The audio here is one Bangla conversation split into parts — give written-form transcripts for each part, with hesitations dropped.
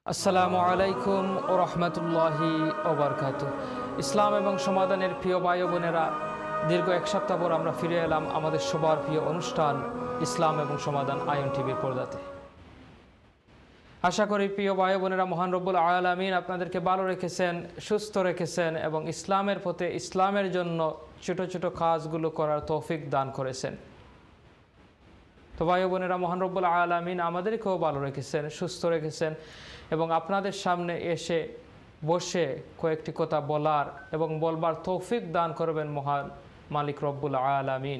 আসসালামু আলাইকুম ও রহমতুল্লাহি ওবারকাতুহু। ইসলাম এবং সমাধানের প্রিয় ভাই বোনেরা, দীর্ঘ এক সপ্তাহ পর আমরা ফিরে এলাম আমাদের সবার প্রিয় অনুষ্ঠান ইসলাম এবং সমাধান আয়ন টিভির পর্দাতে। আশা করি প্রিয় ভাই বোনেরা মহান রব্বুল আলামিন আপনাদেরকে ভালো রেখেছেন, সুস্থ রেখেছেন এবং ইসলামের পথে ইসলামের জন্য ছোট ছোট কাজগুলো করার তৌফিক দান করেছেন। তো ভাই বোনেরা, মহান রব্বুল আলামিন আমাদেরকেও ভালো রেখেছেন, সুস্থ রেখেছেন এবং আপনাদের সামনে এসে বসে কয়েকটি কথা বলার এবং বলবার তৌফিক দান করবেন মহান মালিক রব্বুল আলামিন।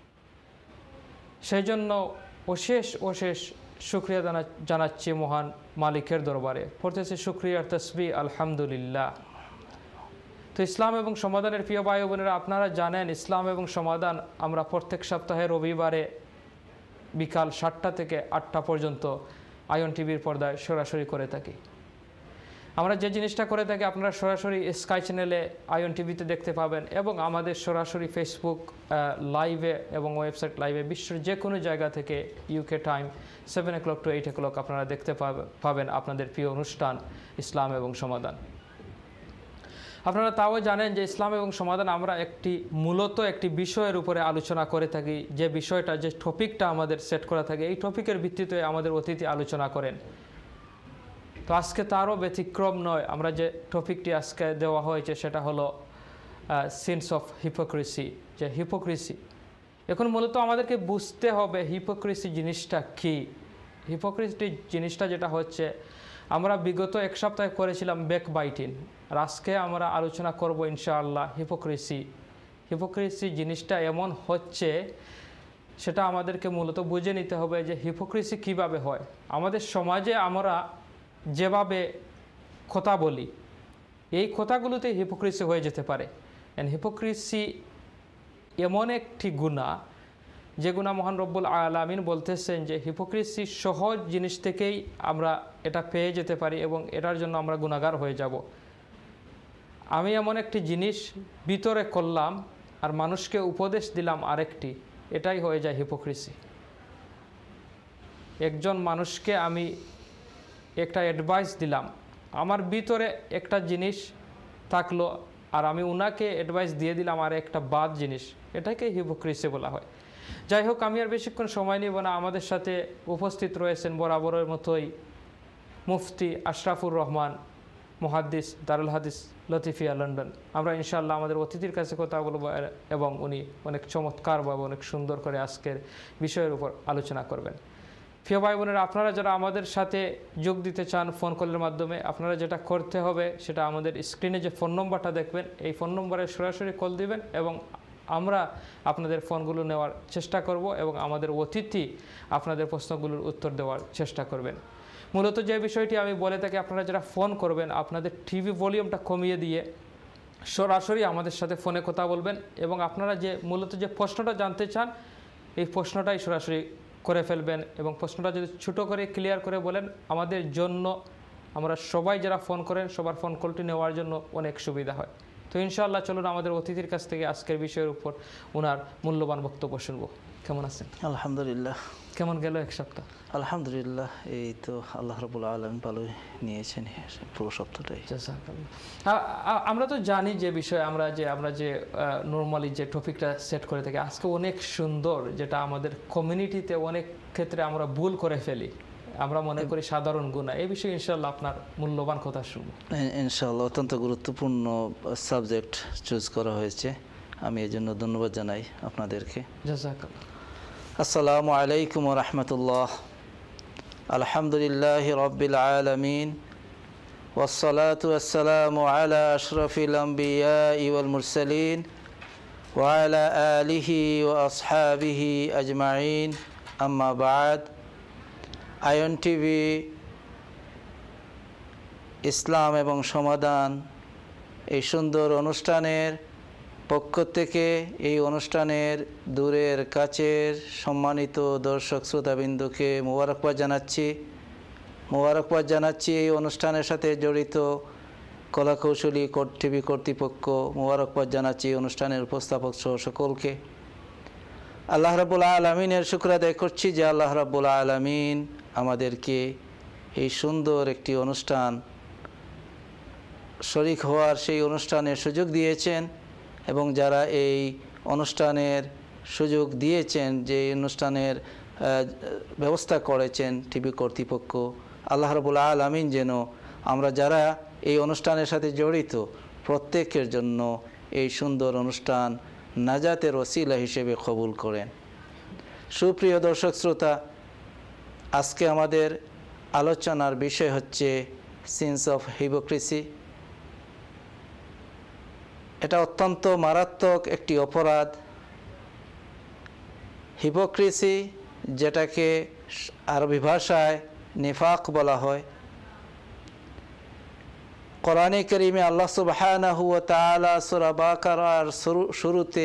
সেই জন্য অশেষ শুকরিয়া জানাচ্ছি মহান মালিকের দরবারে। পড়তেছি শুকরিয়ার তসবিহ আলহামদুলিল্লাহ। তো ইসলাম এবং সমাধানের প্রিয় ভাই বোনেরা, আপনারা জানেন ইসলাম এবং সমাধান আমরা প্রত্যেক সপ্তাহে রবিবারে বিকাল 7টা থেকে 8টা পর্যন্ত আয়ন টিভির পর্দায় সরাসরি করে থাকি। আমরা যে জিনিসটা করে থাকি আপনারা সরাসরি স্কাই চ্যানেলে আয়ন টিভিতে দেখতে পাবেন এবং আমাদের সরাসরি ফেসবুক লাইভে এবং ওয়েবসাইট লাইভে বিশ্বের যে কোনো জায়গা থেকে UK time 7 o'clock to 8 o'clock আপনারা দেখতে পাবেন আপনাদের প্রিয় অনুষ্ঠান ইসলাম এবং সমাধান। আপনারা তাও জানেন যে ইসলাম এবং সমাধান আমরা মূলত একটি বিষয়ের উপরে আলোচনা করে থাকি। যে বিষয়টা, যে টপিকটা আমাদের সেট করা থাকে, এই টপিকের ভিত্তিতে আমাদের অতিথি আলোচনা করেন। তো আজকে তারও ব্যতিক্রম নয়। আমরা যে টপিকটি আজকে দেওয়া হয়েছে সেটা হলো সিনস অফ হিপোক্রেসি। যে হিপোক্রেসি, এখন মূলত আমাদেরকে বুঝতে হবে হিপোক্রেসি জিনিসটা কি। হিপোক্রেসি জিনিসটা যেটা হচ্ছে, আমরা বিগত এক সপ্তাহে করেছিলাম ব্যাকবাইটিং, আর আজকে আমরা আলোচনা করব ইনশাআল্লাহ হিপোক্রেসি। হিপোক্রেসি জিনিসটা এমন হচ্ছে সেটা আমাদেরকে মূলত বুঝে নিতে হবে যে হিপোক্রেসি কিভাবে হয়। আমাদের সমাজে আমরা যেভাবে কথা বলি, এই কথাগুলোতে হিপোক্রেসি হয়ে যেতে পারে। অ্যান্ড হিপোক্রেসি এমন একটি গুনাহ, যে গুনাহ মহান রব্বুল আলামিন বলতেছেন যে হিপোক্রেসি সহজ জিনিস থেকেই আমরা এটা পেয়ে যেতে পারি এবং এটার জন্য আমরা গুনাহগার হয়ে যাব। আমি এমন একটি জিনিস ভিতরে করলাম আর মানুষকে উপদেশ দিলাম আরেকটি, এটাই হয়ে যায় হিপোক্রেসি। একজন মানুষকে আমি একটা অ্যাডভাইস দিলাম, আমার ভিতরে একটা জিনিস থাকলো আর আমি উনাকে অ্যাডভাইস দিয়ে দিলাম আর একটা বাদ জিনিস, এটাকে হিপোক্রেসি বলা হয়। যাই হোক, আমি আর বেশিক্ষণ সময় নিব না। আমাদের সাথে উপস্থিত রয়েছেন বরাবরের মতোই মুফতি আশরাফুর রহমান, মুহাদ্দিস, দারুল হাদিস লতিফিয়া, লন্ডন। আমরা ইনশাআল্লাহ আমাদের অতিথির কাছে কথা বলবো এবং উনি অনেক চমৎকারভাবে অনেক সুন্দর করে আজকের বিষয়ের উপর আলোচনা করবেন। প্রিয় ভাই বোনেরা, আপনারা যারা আমাদের সাথে যোগ দিতে চান ফোন কলের মাধ্যমে, আপনারা যেটা করতে হবে সেটা আমাদের স্ক্রিনে যে ফোন নম্বরটা দেখবেন, এই ফোন নম্বরে সরাসরি কল দিবেন এবং আমরা আপনাদের ফোনগুলো নেওয়ার চেষ্টা করব এবং আমাদের অতিথি আপনাদের প্রশ্নগুলোর উত্তর দেওয়ার চেষ্টা করবেন। মূলত যে বিষয়টি আমি বলে থাকি, আপনারা যারা ফোন করবেন আপনাদের টিভি ভলিউমটা কমিয়ে দিয়ে সরাসরি আমাদের সাথে ফোনে কথা বলবেন এবং আপনারা মূলত যে প্রশ্নটা জানতে চান এই প্রশ্নটাই সরাসরি করে ফেলবেন এবং প্রশ্নটা যদি ছোটো করে ক্লিয়ার করে বলেন, আমাদের জন্য, আমরা সবাই যারা ফোন করেন সবার ফোন কলটি নেওয়ার জন্য অনেক সুবিধা হয়। তো ইনশাআল্লাহ চলুন আমাদের অতিথির কাছ থেকে আজকের বিষয়ের উপর ওনার মূল্যবান বক্তব্য শুনবো। কেমন আছেন? আলহামদুলিল্লাহ। কেমন গেল এক সপ্তাহ? আলহামদুলিল্লাহ, এই তো আল্লাহ রাব্বুল আলামিন ভালোই নিয়েছেন পুরো সপ্তাহটাই। আমরা তো জানি যে বিষয়ে আমরা যে নর্মালি যে টপিকটা সেট করে থাকি, আজকে অনেক সুন্দর, যেটা আমাদের কমিউনিটিতে অনেক ক্ষেত্রে আমরা ভুল করে ফেলি, আমরা মনে করি সাধারণ গুনাহ। এই বিষয়ে ইনশাআল্লাহ আপনার মূল্যবান কথা শুনবো। ইনশাআল্লাহ অত্যন্ত গুরুত্বপূর্ণ সাবজেক্ট চুজ করা হয়েছে, আমি এই জন্য ধন্যবাদ জানাই আপনাদেরকে। জাযাকাল্লাহ। আসসালামু আলাইকুম ওয়া রাহমাতুল্লাহ। আলহামদুলিল্লাহি রাব্বিল আলামিন ওয়াসসালাতু ওয়াসসালামু আলা আশরাফিল আমবিয়াই ওয়াল মুরসালিন ওয়া আলা আলিহি ওয়া আসহাবিহি আজমাইন, আম্মা বা'দ। আয়ন টিভি, ইসলাম এবং সমাধান, এই সুন্দর অনুষ্ঠানের পক্ষ থেকে এই অনুষ্ঠানের দূরের কাছের সম্মানিত দর্শক শ্রোতাবিন্দুকে মোবারকবাদ জানাচ্ছি। এই অনুষ্ঠানের সাথে জড়িত কলাকৌশলী টিভি কর্তৃপক্ষ, মোবারকবাদ জানাচ্ছি অনুষ্ঠানের উপস্থাপক সহ সকলকে। আল্লাহ রাব্বুল আলামিনের শুকর আদায় করছি যে আল্লাহ রাব্বুল আলামিন আমাদেরকে এই সুন্দর একটি অনুষ্ঠান শরীক হওয়ার সেই অনুষ্ঠানের সুযোগ দিয়েছেন এবং যারা এই অনুষ্ঠানের সুযোগ দিয়েছেন, যে অনুষ্ঠানের ব্যবস্থা করেছেন টিভি কর্তৃপক্ষ, আল্লাহ রাব্বুল আলামিন যেন আমরা যারা এই অনুষ্ঠানের সাথে জড়িত প্রত্যেকের জন্য এই সুন্দর অনুষ্ঠান নাজাতের ওসিলা হিসেবে কবুল করেন। সুপ্রিয় দর্শক শ্রোতা, আজকে আমাদের আলোচনার বিষয় হচ্ছে সিনস অফ হিপোক্রিসি। এটা অত্যন্ত মারাত্মক একটি অপরাধ। হিপোক্রিসি, যেটাকে আরবি ভাষায় নিফাক বলা হয়, কোরআনে কারীমে আল্লাহ সুবহানাহু ওয়া তাআলা সূরা বাকারার শুরুতে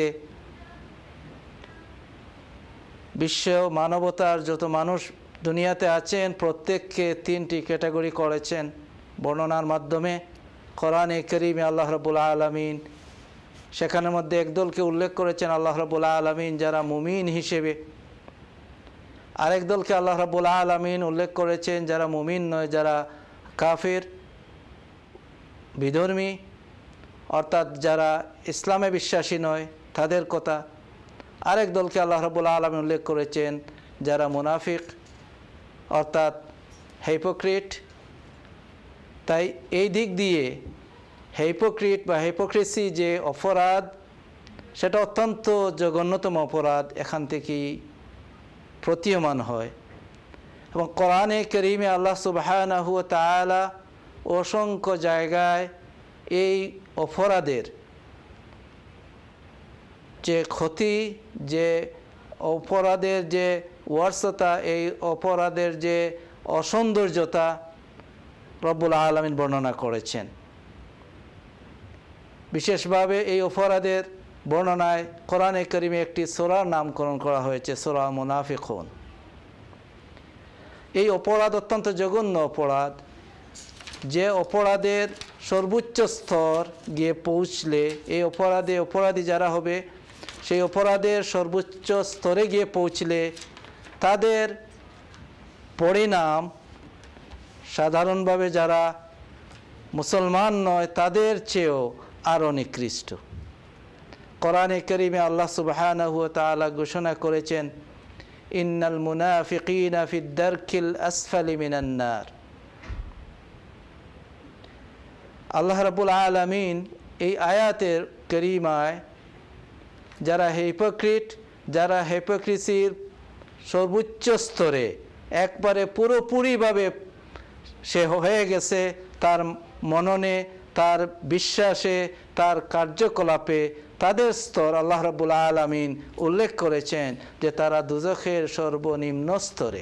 বিশ্ব মানবতার যত মানুষ দুনিয়াতে আছেন প্রত্যেককে তিনটি ক্যাটাগরি করেছেন বর্ণনার মাধ্যমে। কোরআনে কারীমে আল্লাহ রাব্বুল আলামিন সেখানের মধ্যে একদলকে উল্লেখ করেছেন আল্লাহ রাব্বুল আলামিন যারা মুমিন হিসেবে, আরেক দলকে আল্লাহ রাব্বুল আলামিন উল্লেখ করেছেন যারা মুমিন নয়, যারা কাফির বিধর্মী, অর্থাৎ যারা ইসলামে বিশ্বাসী নয় তাদের কথা। আরেক দলকে আল্লাহ রাব্বুল আলামিন উল্লেখ করেছেন যারা মুনাফিক অর্থাৎ হিপোক্রিট। তাই এই দিক দিয়ে হিপোক্রিট বা হিপোক্রিসি যে অপরাধ, সেটা অত্যন্ত জঘন্যতম অপরাধ এখান থেকেই প্রতীয়মান হয়। এবং কোরআনে কারীমে আল্লাহ সুবহানাহু ওয়া তাআলা অসংখ্য জায়গায় এই অপরাধের যে ক্ষতি, যে অপরাধের যে ওয়ার্সতা, এই অপরাধের যে অসৌন্দর্যতা রব্বুল আলামিন বর্ণনা করেছেন। বিশেষভাবে এই অপরাধের বর্ণনায় কোরআনে কারীমে একটি সূরার নামকরণ করা হয়েছে, সূরা মুনাফিকুন। এই অপরাধ অত্যন্ত জঘন্য অপরাধ, যে অপরাধের সর্বোচ্চ স্তর গিয়ে পৌঁছলে এই অপরাধী যারা হবে সেই অপরাধের সর্বোচ্চ স্তরে গিয়ে পৌঁছলে তাদের পরিণাম সাধারণভাবে যারা মুসলমান নয় তাদের চেয়েও আরও নিকৃষ্ট। কোরআনে কারীমে আল্লাহ সুবহানাহু ওয়া তাআলা ঘোষণা করেছেন, ইন্নাল মুনাফিকিনা ফিদ দারকিল আসফালি মিনান নার। আল্লাহ রাব্বুল আলামিন এই আয়াতের কারীমায় যারা হিপোক্রিট, যারা হিপোক্রিসির সর্বোচ্চ স্তরে একবারে পুরোপুরিভাবে সে হয়ে গেছে, তার মননে, তার বিশ্বাসে, তার কার্যকলাপে, তাদের স্তর আল্লাহ রাব্বুল আলামিন উল্লেখ করেছেন যে তারা দুজখের সর্বনিম্ন স্তরে।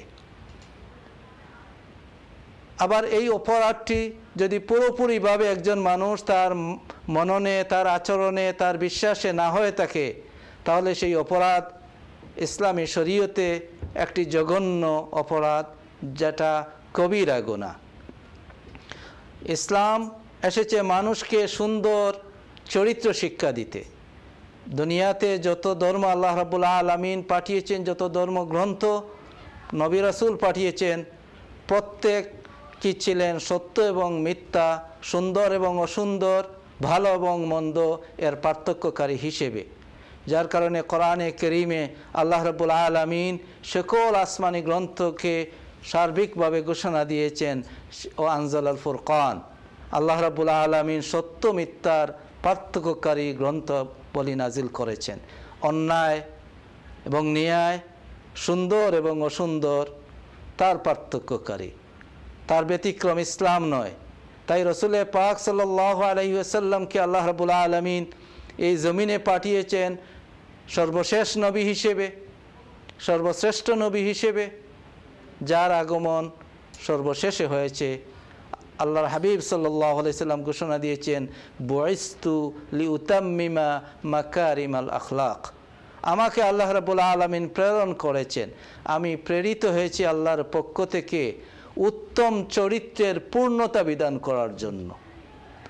আবার এই অপরাধটি যদি পুরোপুরিভাবে একজন মানুষ তার মননে, তার আচরণে, তার বিশ্বাসে না হয়ে থাকে, তাহলে সেই অপরাধ ইসলামী শরীয়তে একটি জঘন্য অপরাধ, যেটা কবিরা গুনাহ। ইসলাম এসেছে মানুষকে সুন্দর চরিত্র শিক্ষা দিতে। দুনিয়াতে যত ধর্ম আল্লাহ রাব্বুল আলামিন পাঠিয়েছেন, যত ধর্মগ্রন্থ নবী রাসূল পাঠিয়েছেন, প্রত্যেক কি ছিলেন সত্য এবং মিথ্যা, সুন্দর এবং অসুন্দর, ভালো এবং মন্দ এর পার্থক্যকারী হিসেবে। যার কারণে কোরআনে কারীমে আল্লাহ রাব্বুল আলামিন সকল আসমানি গ্রন্থকে সার্বিকভাবে ঘোষণা দিয়েছেন, ও আনজালাল ফুরকান। আল্লাহ রাব্বুল আলামিন সত্য মিথ্যার পার্থক্যকারী গ্রন্থ বলি নাজিল করেছেন। অন্যায় এবং ন্যায়, সুন্দর এবং অসুন্দর তার পার্থক্যকারী, তার ব্যতিক্রম ইসলাম নয়। তাই রসুল পাক সাল্লাল্লাহু আলাইহি ওয়াসাল্লামকে আল্লাহ রাব্বুল আলামিন এই জমিনে পাঠিয়েছেন সর্বশেষ নবী হিসেবে, সর্বশ্রেষ্ঠ নবী হিসেবে, যার আগমন সর্বশেষে হয়েছে। আল্লাহর হাবিব সাল্লাল্লাহু আলাইহি সাল্লাম ঘোষণা দিয়েছেন, বুইস্তু লিউতাম্মিমা মাকারিমাল আখলাক। আমাকে আল্লাহ রাব্বুল আলামিন প্রেরণ করেছেন, আমি প্রেরিত হয়েছি আল্লাহর পক্ষ থেকে উত্তম চরিত্রের পূর্ণতা বিধান করার জন্য।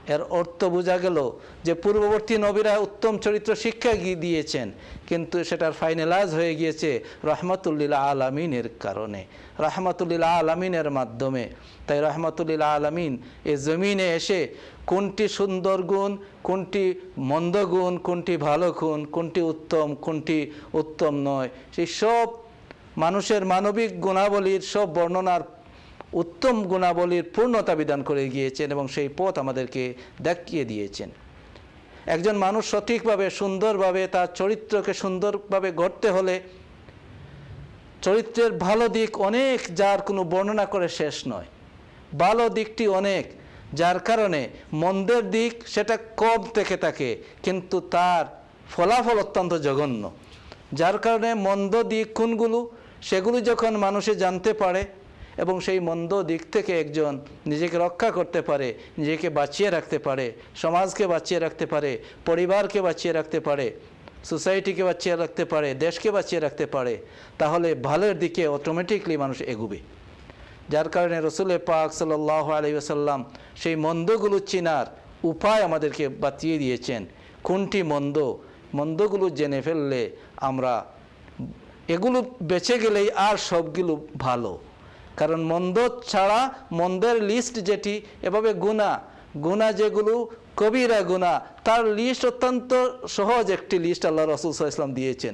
এর অর্থ বোঝা গেল যে পূর্ববর্তী নবীরা উত্তম চরিত্র শিক্ষা দিয়েছেন, কিন্তু সেটার ফাইনালাইজ হয়ে গিয়েছে রহমতুল্লিল আলামিনের কারণে, রহমতুল্লিল আলামিনের মাধ্যমে। তাই রহমতুল্লিল আলামিন এই জমিনে এসে কোনটি সুন্দর গুণ, কোনটি মন্দ গুণ, কোনটি ভালো গুণ, কোনটি উত্তম, কোনটি উত্তম নয়, সেই সব মানুষের মানবিক গুণাবলীর সব বর্ণনার উত্তম গুণাবলীর পূর্ণতা বিধান করে গিয়েছেন এবং সেই পথ আমাদেরকে দেখিয়ে দিয়েছেন। একজন মানুষ সঠিকভাবে সুন্দরভাবে তার চরিত্রকে সুন্দরভাবে গড়তে হলে চরিত্রের ভালো দিক অনেক, যার কোনো বর্ণনা করে শেষ নয়। ভালো দিকটি অনেক, যার কারণে মন্দের দিক সেটা কম থেকে থাকে, কিন্তু তার ফলাফল অত্যন্ত জঘন্য। যার কারণে মন্দ দিক কোনগুলো সেগুলো যখন মানুষে জানতে পারে এবং সেই মন্দ দিক থেকে একজন নিজেকে রক্ষা করতে পারে, নিজেকে বাঁচিয়ে রাখতে পারে, সমাজকে বাঁচিয়ে রাখতে পারে, পরিবারকে বাঁচিয়ে রাখতে পারে, সোসাইটিকে বাঁচিয়ে রাখতে পারে, দেশকে বাঁচিয়ে রাখতে পারে, তাহলে ভালোর দিকে অটোমেটিকলি মানুষ এগুবে। যার কারণে রসুল পাক সাল্লাল্লাহু আলাইহি ওয়াসাল্লাম সেই মন্দগুলো চিনার উপায় আমাদেরকে বাতিয়ে দিয়েছেন। কোনটি মন্দ, মন্দগুলো জেনে ফেললে আমরা এগুলো বেঁচে গেলেই আর সবগুলো ভালো। কারণ মন্দ ছাড়া মন্দের লিস্ট যেটি, এভাবে গুনাহ যেগুলো কবিরা গুনাহ, তার লিস্ট অত্যন্ত সহজ একটি লিস্ট আল্লাহ রাসূল সাল্লাল্লাহু আলাইহি ওয়াসাল্লাম দিয়েছেন।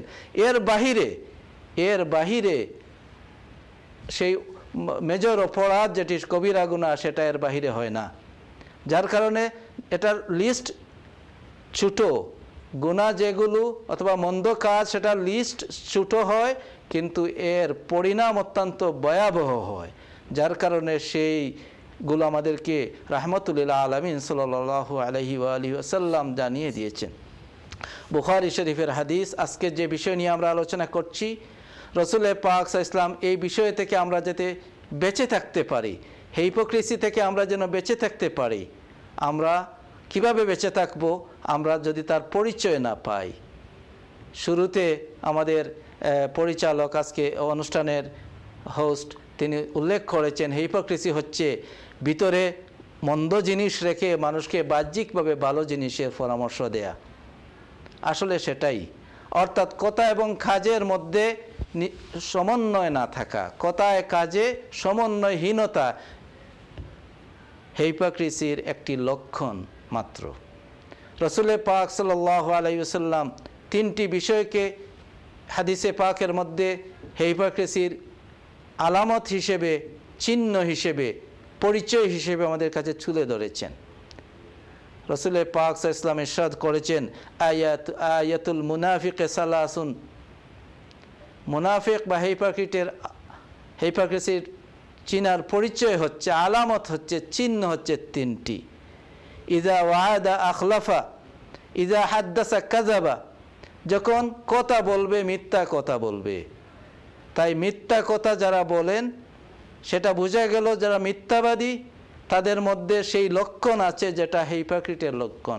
এর বাহিরে সেই মেজর অপরাধ যেটি কবিরা গুনাহ, সেটা এর বাহিরে হয় না। যার কারণে এটার লিস্ট ছোটো, গুনাহ যেগুলো অথবা মন্দ কাজ সেটার লিস্ট ছোটো হয়, কিন্তু এর পরিণাম অত্যন্ত ভয়াবহ হয়। যার কারণে সেইগুলো আমাদেরকে রাহমাতুল আলামিন সাল্লাল্লাহু আলাইহি ওয়াসাল্লাম জানিয়ে দিয়েছেন। বুখারী শরীফের হাদিস। আজকে যে বিষয় নিয়ে আমরা আলোচনা করছি, রসুল পাক সাল্লাল্লাহু আলাইহি ওয়াসাল্লাম এই বিষয় থেকে আমরা যাতে বেঁচে থাকতে পারি, হিপোক্রিসি থেকে আমরা যেন বেঁচে থাকতে পারি। আমরা কিভাবে বেঁচে থাকবো? আমরা যদি তার পরিচয় না পাই। শুরুতে আমাদের পরিচালক, আজকে অনুষ্ঠানের হোস্ট, তিনি উল্লেখ করেছেন হিপোক্রিসি হচ্ছে ভিতরে মন্দ জিনিস রেখে মানুষকে বাহ্যিকভাবে ভালো জিনিসের পরামর্শ দেয়া। আসলে সেটাই, অর্থাৎ কথা এবং কাজের মধ্যে সমন্বয় না থাকা, কথায় কাজে সমন্বয়হীনতা হিপোক্রিসির একটি লক্ষণ মাত্র। রসুল পাক সাল্লাল্লাহু আলাইহি ওয়াসাল্লাম তিনটি বিষয়কে হাদিসে পাকের মধ্যে হিপোক্রিসির আলামত হিসেবে, চিহ্ন হিসেবে, পরিচয় হিসেবে আমাদের কাছে তুলে ধরেছেন। রসুল পাক সাল্লাল্লাহু আলাইহি ওয়াসাল্লাম ইরশাদ করেছেন, আয়াতুল মুনাফিকে সালাসুন, মুনাফিক বা হিপোক্রিসির চিনার পরিচয় হচ্ছে, আলামত হচ্ছে, চিহ্ন হচ্ছে তিনটি। ইজা ওয়াদা আখলাফা, ইজা হাদ্দাসা কাযাবা, যখন কথা বলবে মিথ্যা কথা বলবে। তাই মিথ্যা কথা যারা বলেন সেটা বোঝা গেল যারা মিথ্যাবাদী, তাদের মধ্যে সেই লক্ষণ আছে যেটা হিপোক্রিটের লক্ষণ।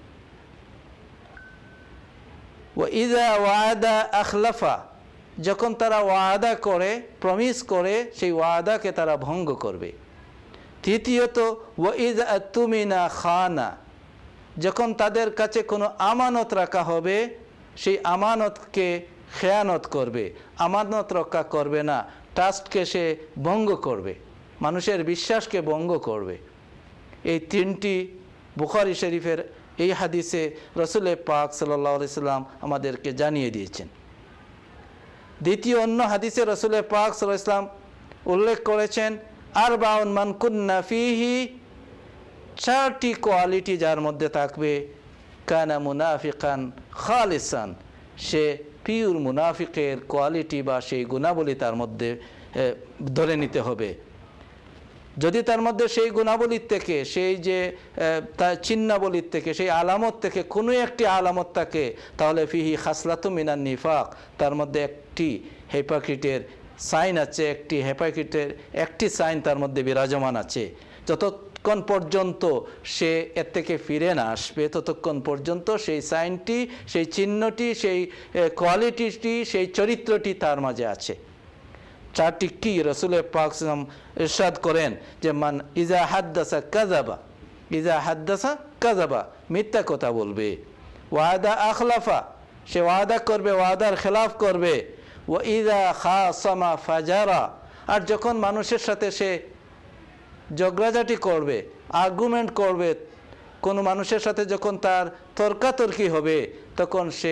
ওয়া ইজা ওয়াদা আখলাফা, যখন তারা ওয়াদা করে, প্রমিস করে, সেই ওয়াদাকে তারা ভঙ্গ করবে। তৃতীয়ত ওয়া ইজা আতুমিনা খানা, যখন তাদের কাছে কোনো আমানত রাখা হবে সেই আমানতকে খেয়ানত করবে, আমানত রক্ষা করবে না, ট্রাস্টকে সে ভঙ্গ করবে, মানুষের বিশ্বাসকে ভঙ্গ করবে। এই তিনটি বুখারী শরীফের এই হাদিসে রসুল পাক সাল্লাল্লাহু আলাইহি ওয়াসাল্লাম আমাদেরকে জানিয়ে দিয়েছেন। দ্বিতীয় অন্য হাদিসে রসুল পাক সাল্লাল্লাহু আলাইহি ওয়াসাল্লাম উল্লেখ করেছেন, আরবাউন মান কুন্না ফিহি, চারটি কোয়ালিটি যার মধ্যে থাকবে, কানা মুনাফিকান খালিসান, সে পিওর মুনাফিকের কোয়ালিটি বা সেই গুণাবলী তার মধ্যে ধরে নিতে হবে। যদি তার মধ্যে সেই গুণাবলীর থেকে, সেই যে তার চিহ্নাবলীর থেকে, সেই আলামত থেকে কোনো একটি আলামত থাকে, তাহলে ফিহি খাসলাতু মিনান নিফাক, তার মধ্যে একটি হিপোক্রিটের সাইন আছে, একটি হিপোক্রিটের একটি সাইন তার মধ্যে বিরাজমান আছে। যতক্ষণ পর্যন্ত সে এর থেকে ফিরে না আসবে, ততক্ষণ পর্যন্ত সেই সাইনটি, সেই চিহ্নটি, সেই কোয়ালিটিটি, সেই চরিত্রটি তার মাঝে আছে। চারটি কি রসুল পাক সাল্লাল্লাহু আলাইহি ওয়াসাল্লাম ইরশাদ করেন যে মান ইজা হাদ্দাসা কাযাবা, ইজা হাদ্দাসা কাযাবা, মিথ্যা কথা বলবে। ওয়াদা আখলাফা, সে ওয়াদা করবে, ওয়াদার খেলাফ করবে। ওয়া ইজা খাসামা ফাজারা, আর যখন মানুষের সাথে সে ঝগড়াঝাটি করবে, আর্গুমেন্ট করবে, কোনো মানুষের সাথে যখন তার তর্কাতর্কি হবে, তখন সে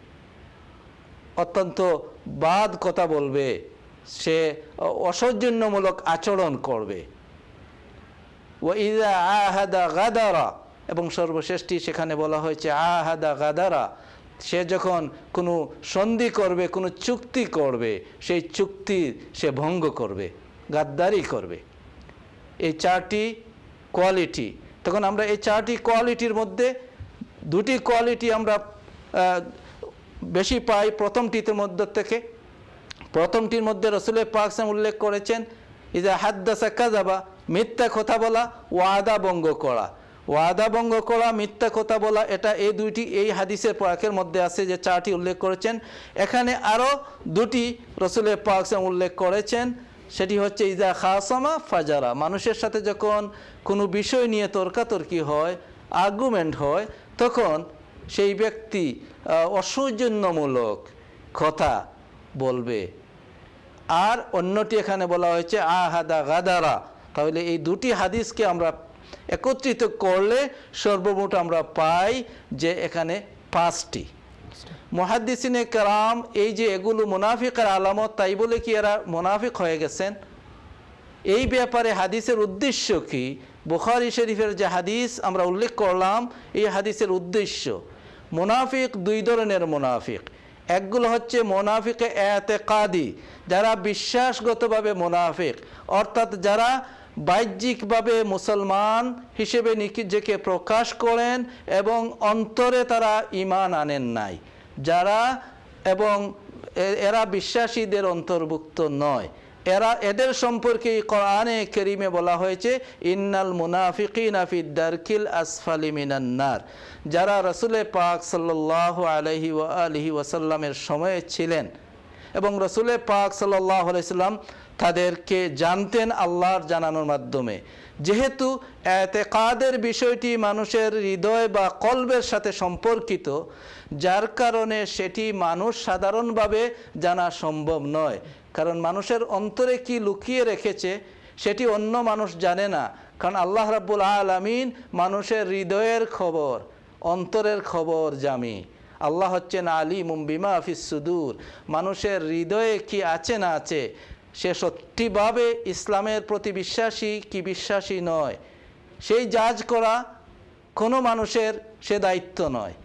অত্যন্ত বাদ কথা বলবে, সে অসৌজন্যমূলক আচরণ করবে। ওয়া ইজা আহাদা গাদারা, এবং সর্বশেষটি সেখানে বলা হয়েছে আহাদা গাদারা, সে যখন কোনো সন্ধি করবে, কোনো চুক্তি করবে, সেই চুক্তি সে ভঙ্গ করবে, গাদ্দারি করবে। এই চারটি কোয়ালিটি, তখন আমরা এই চারটি কোয়ালিটির মধ্যে দুটি কোয়ালিটি আমরা বেশি পাই প্রথমটির মধ্যে থেকে। প্রথমটির মধ্যে রাসূল পাক উল্লেখ করেছেন ইজা হাদ্দাসা কাযাবা, মিথ্যা কথা বলা, ওয়াদা ভঙ্গ করা। ওয়াদা ভঙ্গ করা, মিথ্যা কথা বলা, এটা এই দুইটি এই হাদিসের পাকের মধ্যে আছে যে চারটি উল্লেখ করেছেন। এখানে আরও দুটি রাসূল পাক উল্লেখ করেছেন, সেটি হচ্ছে ইজা খাসামা ফাজারা, মানুষের সাথে যখন কোনো বিষয় নিয়ে তর্কাতর্কি হয়, আর্গুমেন্ট হয়, তখন সেই ব্যক্তি অসৌজন্যমূলক কথা বলবে। আর অন্যটি এখানে বলা হয়েছে আহাদা গাদারা। তাহলে এই দুটি হাদিসকে আমরা একত্রিত করলে সর্বমোট আমরা পাই যে এখানে পাঁচটি। মুহাদ্দিসিনে কেরাম এই যে এগুলো মুনাফিকের আলামত, তাই বলে কি এরা মুনাফিক হয়ে গেছেন? এই ব্যাপারে হাদিসের উদ্দেশ্য কি? বুখারী শরীফের যে হাদিস আমরা উল্লেখ করলাম, এই হাদিসের উদ্দেশ্য, মুনাফিক দুই ধরনের মুনাফিক। একগুলো হচ্ছে মুনাফিকে এতেকাদি, যারা বিশ্বাসগতভাবে মুনাফিক, অর্থাৎ যারা বাহ্যিকভাবে মুসলমান হিসেবে নিজেকে প্রকাশ করেন এবং অন্তরে তারা ঈমান আনেন নাই, যারা এবং এরা বিশ্বাসীদের অন্তর্ভুক্ত নয়। এদের সম্পর্কে কোরআনে কারীমে বলা হয়েছে ইন্নাল মুনাফিকিনা ফি দারকিল আসফালি মিনান নার। যারা রাসূল পাক সাল্লাল্লাহু আলাইহি ওয়া আলিহি ওয়াসাল্লামের সময়ে ছিলেন এবং রাসূল পাক সাল্লাল্লাহু আলাইহি সাল্লাম তাদেরকে জানতেন আল্লাহর জানানোর মাধ্যমে। যেহেতু এতেকাদের বিষয়টি মানুষের হৃদয় বা কলবের সাথে সম্পর্কিত, যার কারণে সেটি মানুষ সাধারণভাবে জানা সম্ভব নয়। কারণ মানুষের অন্তরে কি লুকিয়ে রেখেছে সেটি অন্য মানুষ জানে না। কারণ আল্লাহ রাব্বুল আলামিন মানুষের হৃদয়ের খবর, অন্তরের খবর জামি। আল্লাহ হচ্ছেন আলিমুম বিমা ফিস সুদূর, মানুষের হৃদয়ে কি আছে না আছে, সে সত্যিভাবে ইসলামের প্রতি বিশ্বাসী কি বিশ্বাসী নয়, সেই জাজ করা কোনো মানুষের সে দায়িত্ব নয়।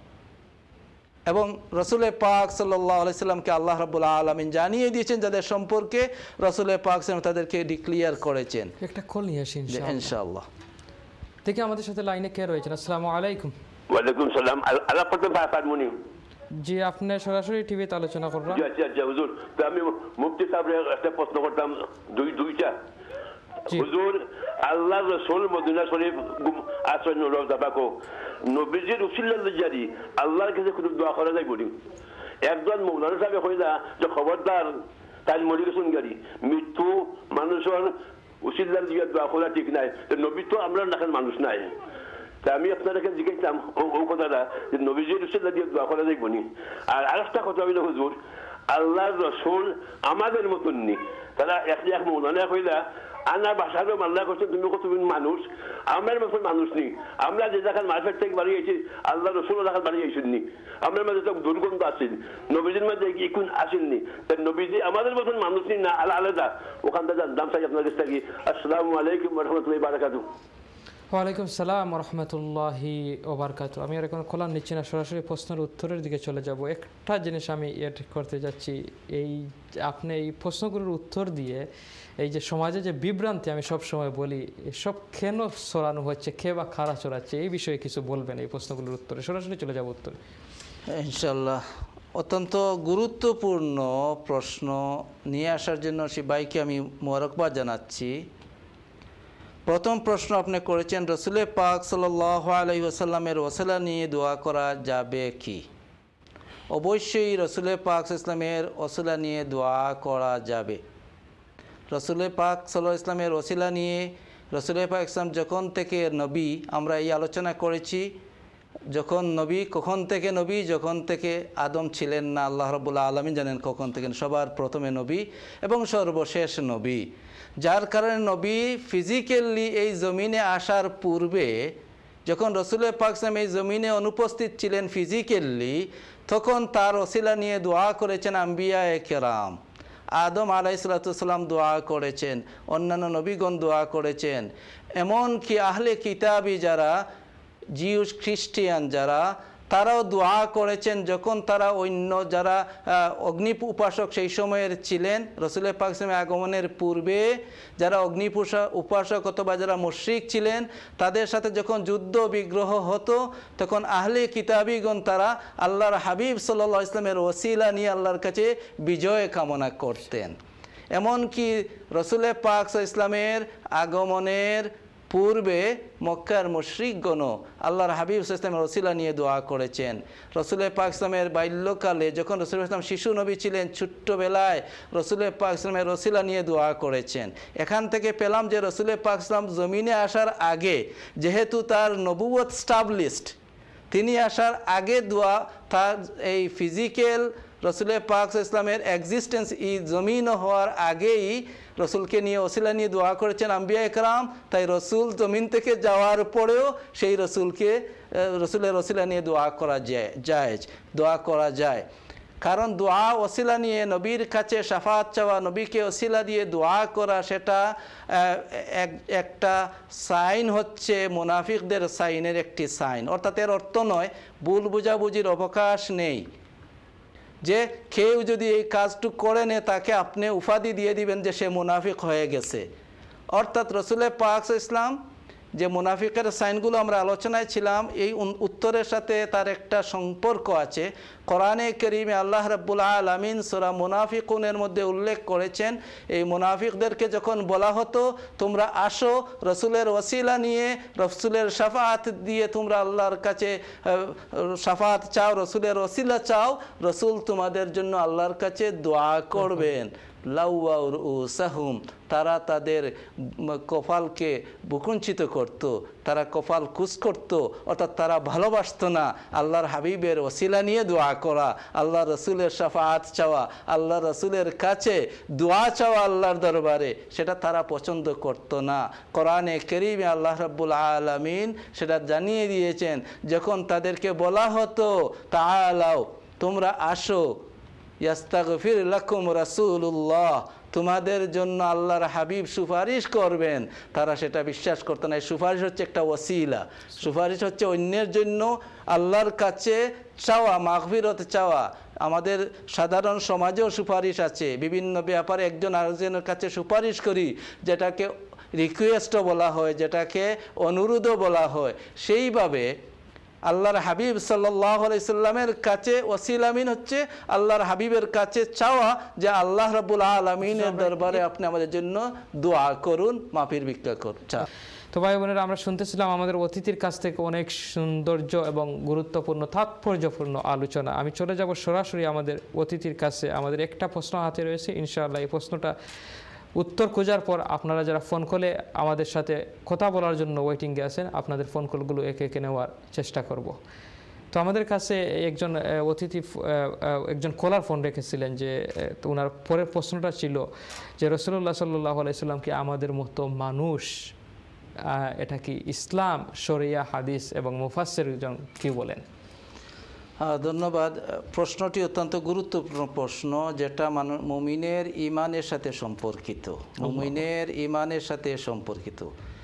এবং রাসূল পাক সাল্লাল্লাহু আলাইহি সাল্লামকে আল্লাহ রাব্বুল আলামিন জানিয়ে দিয়েছেন, যাদের সম্পর্কে রাসূল পাক তাদেরকে ডিক্লিয়ার করেছেন। একটা কল নিয়ে আসি ইনশাআল্লাহ। দেখি আমাদের সাথে লাইনে কে রয়েছেন। আসসালামু আলাইকুম। ওয়ালাইকুম সালাম। আল্লাহ করতে ভাই মুনি। জি, আপনি সরাসরি টিভিতে আলোচনা করবেন। জি আচ্ছা হুজুর, তো আমি মুফতি সাহেবের একটা প্রশ্ন করতাম দুইটা। হুজুর, আল্লাহর রাসূল মদিনা শরীফ আসেন রওজা পাকো, নবীজির উসিলার জারি আল্লাহর কাছে কোনো দোয়া করা যায় বলি। একজন মৌলানা সাহেব কইলা যে খবরদার তাই মরি গেছেন গাড়ি, মৃত্যু মানুষের উসিলার দিয়ে দোয়া করা ঠিক নাই, নবী তো আমরা নাখান মানুষ নাই। তা আমি আপনাদেরকে জিজ্ঞাসলাম ও কথাটা যে নবীজির উসিলা দিয়ে দোয়া করা যায় বনি। আর আরেকটা কথা হইল হুজুর, আল্লাহর রাসূল আমাদের মতন নি, তারা এক মৌলানা কইলা আল্লাহ বাসারও আল্লাহ করছেন তুমি কত মানুষ, আমার মতন মানুষ নেই। আমরা যে জায়গায় মার্কেট থেকে বাড়িয়েছি আল্লাহ রসুল জায়গায় বাড়িয়েছেননি, আমার মাঝে তো দুর্গন্ধ আসেন, নবীজির মাঝে ইকুন আসেননি। তাই নবীজি আমাদের মতন মানুষ নেই না, আলাদা। ওখান থেকে দাম চাই আপনার কাছ থেকে। আসসালামু আলাইকুম ওয়া রাহমাতুল্লাহি ওয়া বারাকাতুহু। ওয়ালাইকুম সালাম ওয়া রাহমাতুল্লাহি ওয়া বারাকাতুহু। আমি আর এখন খোলা নিচ্ছি না, সরাসরি প্রশ্নের উত্তরের দিকে চলে যাব। একটা জিনিস আমি এড করতে যাচ্ছি, এই আপনি এই প্রশ্নগুলোর উত্তর দিয়ে এই যে সমাজে যে বিভ্রান্তি আমি সব সময় বলি, এসব কেন ছড়ানো হচ্ছে, কে বা খাড়া চড়াচ্ছে, এই বিষয়ে কিছু বলবেন এই প্রশ্নগুলোর উত্তরে। সরাসরি চলে যাব উত্তরে ইনশাআল্লাহ। অত্যন্ত গুরুত্বপূর্ণ প্রশ্ন নিয়ে আসার জন্য সে ভাইকে আমি মোবারকবাদ জানাচ্ছি। প্রথম প্রশ্ন আপনি করেছেন রাসূল পাক সাল্লাল্লাহু আলাইহি ওয়াসাল্লামের ওসিলা নিয়ে দোয়া করা যাবে কি? অবশ্যই রাসূল পাক ইসলামের ওসিলা নিয়ে দোয়া করা যাবে। রাসূল পাক সাল্লাল্লাহু আলাইহি ওয়াসাল্লামের ওসিলা নিয়ে রসুল পাক ইসলাম যখন থেকে নবী, আমরা এই আলোচনা করেছি, যখন নবী, কখন থেকে নবী? যখন থেকে আদম ছিলেন না, আল্লাহ রাব্বুল আলামিন জানেন কখন থেকে, সবার প্রথমে নবী এবং সর্বশেষ নবী। যার কারণে নবী ফিজিক্যালি এই জমিনে আসার পূর্বে, যখন রসুল পাক ইসলাম এই জমিনে অনুপস্থিত ছিলেন ফিজিক্যালি, তখন তার ওসিলা নিয়ে দোয়া করেছেন আম্বিয়ায়ে কেরাম। আদম আলাইহিসসালাম দোয়া করেছেন, অন্যান্য নবীগণ দোয়া করেছেন, এমনকি আহলে কিতাবি যারা জিউস খ্রিস্টিয়ান যারা, তারাও দোয়া করেছেন। যখন তারা অন্য যারা অগ্নি উপাসক সেই সময়ের ছিলেন, রসুল পাক ইসলামের আগমনের পূর্বে যারা অগ্নি উপাসক অথবা যারা মুশরিক ছিলেন, তাদের সাথে যখন যুদ্ধ বিগ্রহ হতো, তখন আহলে কিতাবিগণ তারা আল্লাহর হাবিব সাল্লাল্লাহু আলাইহি ওয়াসাল্লামের ওসিলা নিয়ে আল্লাহর কাছে বিজয় কামনা করতেন। এমনকি রসুল পাক ইসলামের আগমনের পূর্বে মক্কার মুশরিকগণও আল্লাহর হাবিব ইসলামের ওসিলা নিয়ে দোয়া করেছেন। রসুল পাক ইসলামের বাল্যকালে, যখন রসুল ইসলাম শিশু নবী ছিলেন, ছোট্টবেলায় রসুল পাক ইসলামের ওসিলা নিয়ে দোয়া করেছেন। এখান থেকে পেলাম যে রসুল পাক ইসলাম জমিনে আসার আগে, যেহেতু তার নবুয়ত স্টাবলিশড, তিনি আসার আগে দোয়া, তার এই ফিজিক্যাল রসুল পাক ইসলামের এক্সিস্টেন্স এই জমিন হওয়ার আগেই রসুলকে নিয়ে ওসিলা নিয়ে দোয়া করেছেন আম্বিয়ায়ে কেরাম। তাই রসুল জমিন থেকে যাওয়ার পরেও সেই রসুলের ওসিলা নিয়ে দোয়া করা যায়, দোয়া করা যায়। কারণ দোয়া ওসিলা নিয়ে নবীর কাছে শাফাত চাওয়া, নবীকে ওসিলা দিয়ে দোয়া করা, সেটা একটা সাইন হচ্ছে মুনাফিকদের সাইনের একটি সাইন। অর্থাৎ এর অর্থ নয়, ভুল বুঝাবুঝির অবকাশ নেই যে কেউ যদি এই কাজটুকু করে নেয় তাকে আপনি উপাধি দিয়ে দিবেন যে সে মুনাফিক হয়ে গেছে। অর্থাৎ রসুল পাক ইসলাম যে মুনাফিকের সাইনগুলো আমরা আলোচনায় ছিলাম, এই উত্তরের সাথে তার একটা সম্পর্ক আছে। কোরআনে কারীমে আল্লাহ রাব্বুল আলামিন সূরা মুনাফিকুনের মধ্যে উল্লেখ করেছেন, এই মুনাফিকদেরকে যখন বলা হতো তোমরা আসো রসুলের ওসিলা নিয়ে, রসুলের শাফাআত দিয়ে তোমরা আল্লাহর কাছে শাফাআত চাও, রসুলের ওসিলা চাও, রসুল তোমাদের জন্য আল্লাহর কাছে দোয়া করবেন। লাউয়াউ রুউসাহুম, তারা তাদের কপালকে বুকুঞ্চিত করত, তারা কপাল কুঁচ করত, অর্থাৎ তারা ভালোবাসত না আল্লাহর হাবিবের ওসিলা নিয়ে দোয়া করা, আল্লাহ রসুলের শাফাআত চাওয়া, আল্লাহ রসুলের কাছে দোয়া চাওয়া আল্লাহর দরবারে, সেটা তারা পছন্দ করত না। কোরআনে কারীমে আল্লাহ রাব্বুল আলামিন সেটা জানিয়ে দিয়েছেন, যখন তাদেরকে বলা হতো তাআলাও, তোমরা আসো, ইয়াস্তাগফির লাকুম রাসূলুল্লাহ, তোমাদের জন্য আল্লাহর হাবিব সুপারিশ করবেন, তারা সেটা বিশ্বাস করতো না। সুপারিশ হচ্ছে একটা ওসিলা, সুপারিশ হচ্ছে অন্যের জন্য আল্লাহর কাছে চাওয়া, মাগফিরত চাওয়া। আমাদের সাধারণ সমাজেও সুপারিশ আছে, বিভিন্ন ব্যাপারে একজন আরেকজনের কাছে সুপারিশ করি, যেটাকে রিকোয়েস্টও বলা হয়, যেটাকে অনুরোধও বলা হয়। সেইভাবে আল্লাহর হাবিব সাল্লাল্লাহু আলাইহি সাল্লামের কাছে ওসিলামিন হচ্ছে আল্লাহর হাবিবের কাছে চাওয়া যে আল্লাহ রাব্বুল আলামিনের দরবারে আপনি আমাদের জন্য দোয়া করুন, মাফির ভিক্ষা করুন। তো ভাই বোনেরা, আমরা শুনতেছিলাম আমাদের অতিথির কাছ থেকে অনেক সৌন্দর্য এবং গুরুত্বপূর্ণ তাৎপর্যপূর্ণ আলোচনা। আমি চলে যাব সরাসরি আমাদের অতিথির কাছে। আমাদের একটা প্রশ্ন হাতে রয়েছে, ইনশাআল্লাহ এই প্রশ্নটা উত্তর খোঁজার পর আপনারা যারা ফোন কলে আমাদের সাথে কথা বলার জন্য ওয়েটিংয়ে আছেন, আপনাদের ফোন কলগুলো একে একে নেওয়ার চেষ্টা করব। তো আমাদের কাছে একজন অতিথি, একজন কলার ফোন রেখেছিলেন, যে ওনার পরের প্রশ্নটা ছিল যে রাসূলুল্লাহ সাল্লাল্লাহু আলাইহি সাল্লাম কি আমাদের মতো মানুষ? এটা কি ইসলাম, শরিয়া, হাদিস এবং মুফাসসিরগণ কি বলেন? ধন্যবাদ। প্রশ্নটি অত্যন্ত গুরুত্বপূর্ণ প্রশ্ন, যেটা মুমিনের ঈমানের সাথে সম্পর্কিত, মুমিনের ঈমানের সাথে সম্পর্কিত।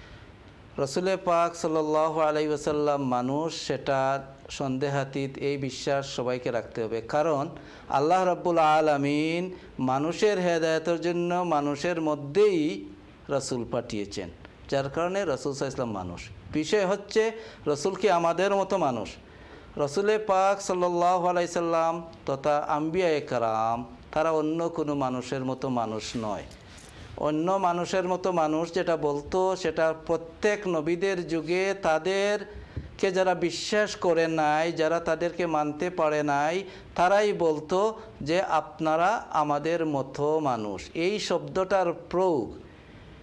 রাসূল পাক সাল্লাল্লাহু আলাইহি ওয়াসাল্লাম মানুষ, সেটা সন্দেহাতীত, এই বিশ্বাস সবাইকে রাখতে হবে। কারণ আল্লাহ রাব্বুল আলামিন মানুষের হেদায়েতের জন্য মানুষের মধ্যেই রাসূল পাঠিয়েছেন, যার কারণে রাসূল সাল্লাল্লাহু আলাইহি ওয়াসাল্লাম মানুষ। বিষয় হচ্ছে রাসূল কি আমাদের মতো মানুষ? রাসূল পাক সাল্লাল্লাহু আলাইহি সাল্লাম তথা আম্বিয়ায়ে কেরাম তারা অন্য কোনো মানুষের মতো মানুষ নয়। অন্য মানুষের মতো মানুষ যেটা বলতো, সেটা প্রত্যেক নবীদের যুগে তাদেরকে যারা বিশ্বাস করে নাই, যারা তাদেরকে মানতে পারে নাই, তারাই বলতো যে আপনারা আমাদের মতো মানুষ। এই শব্দটার প্রয়োগ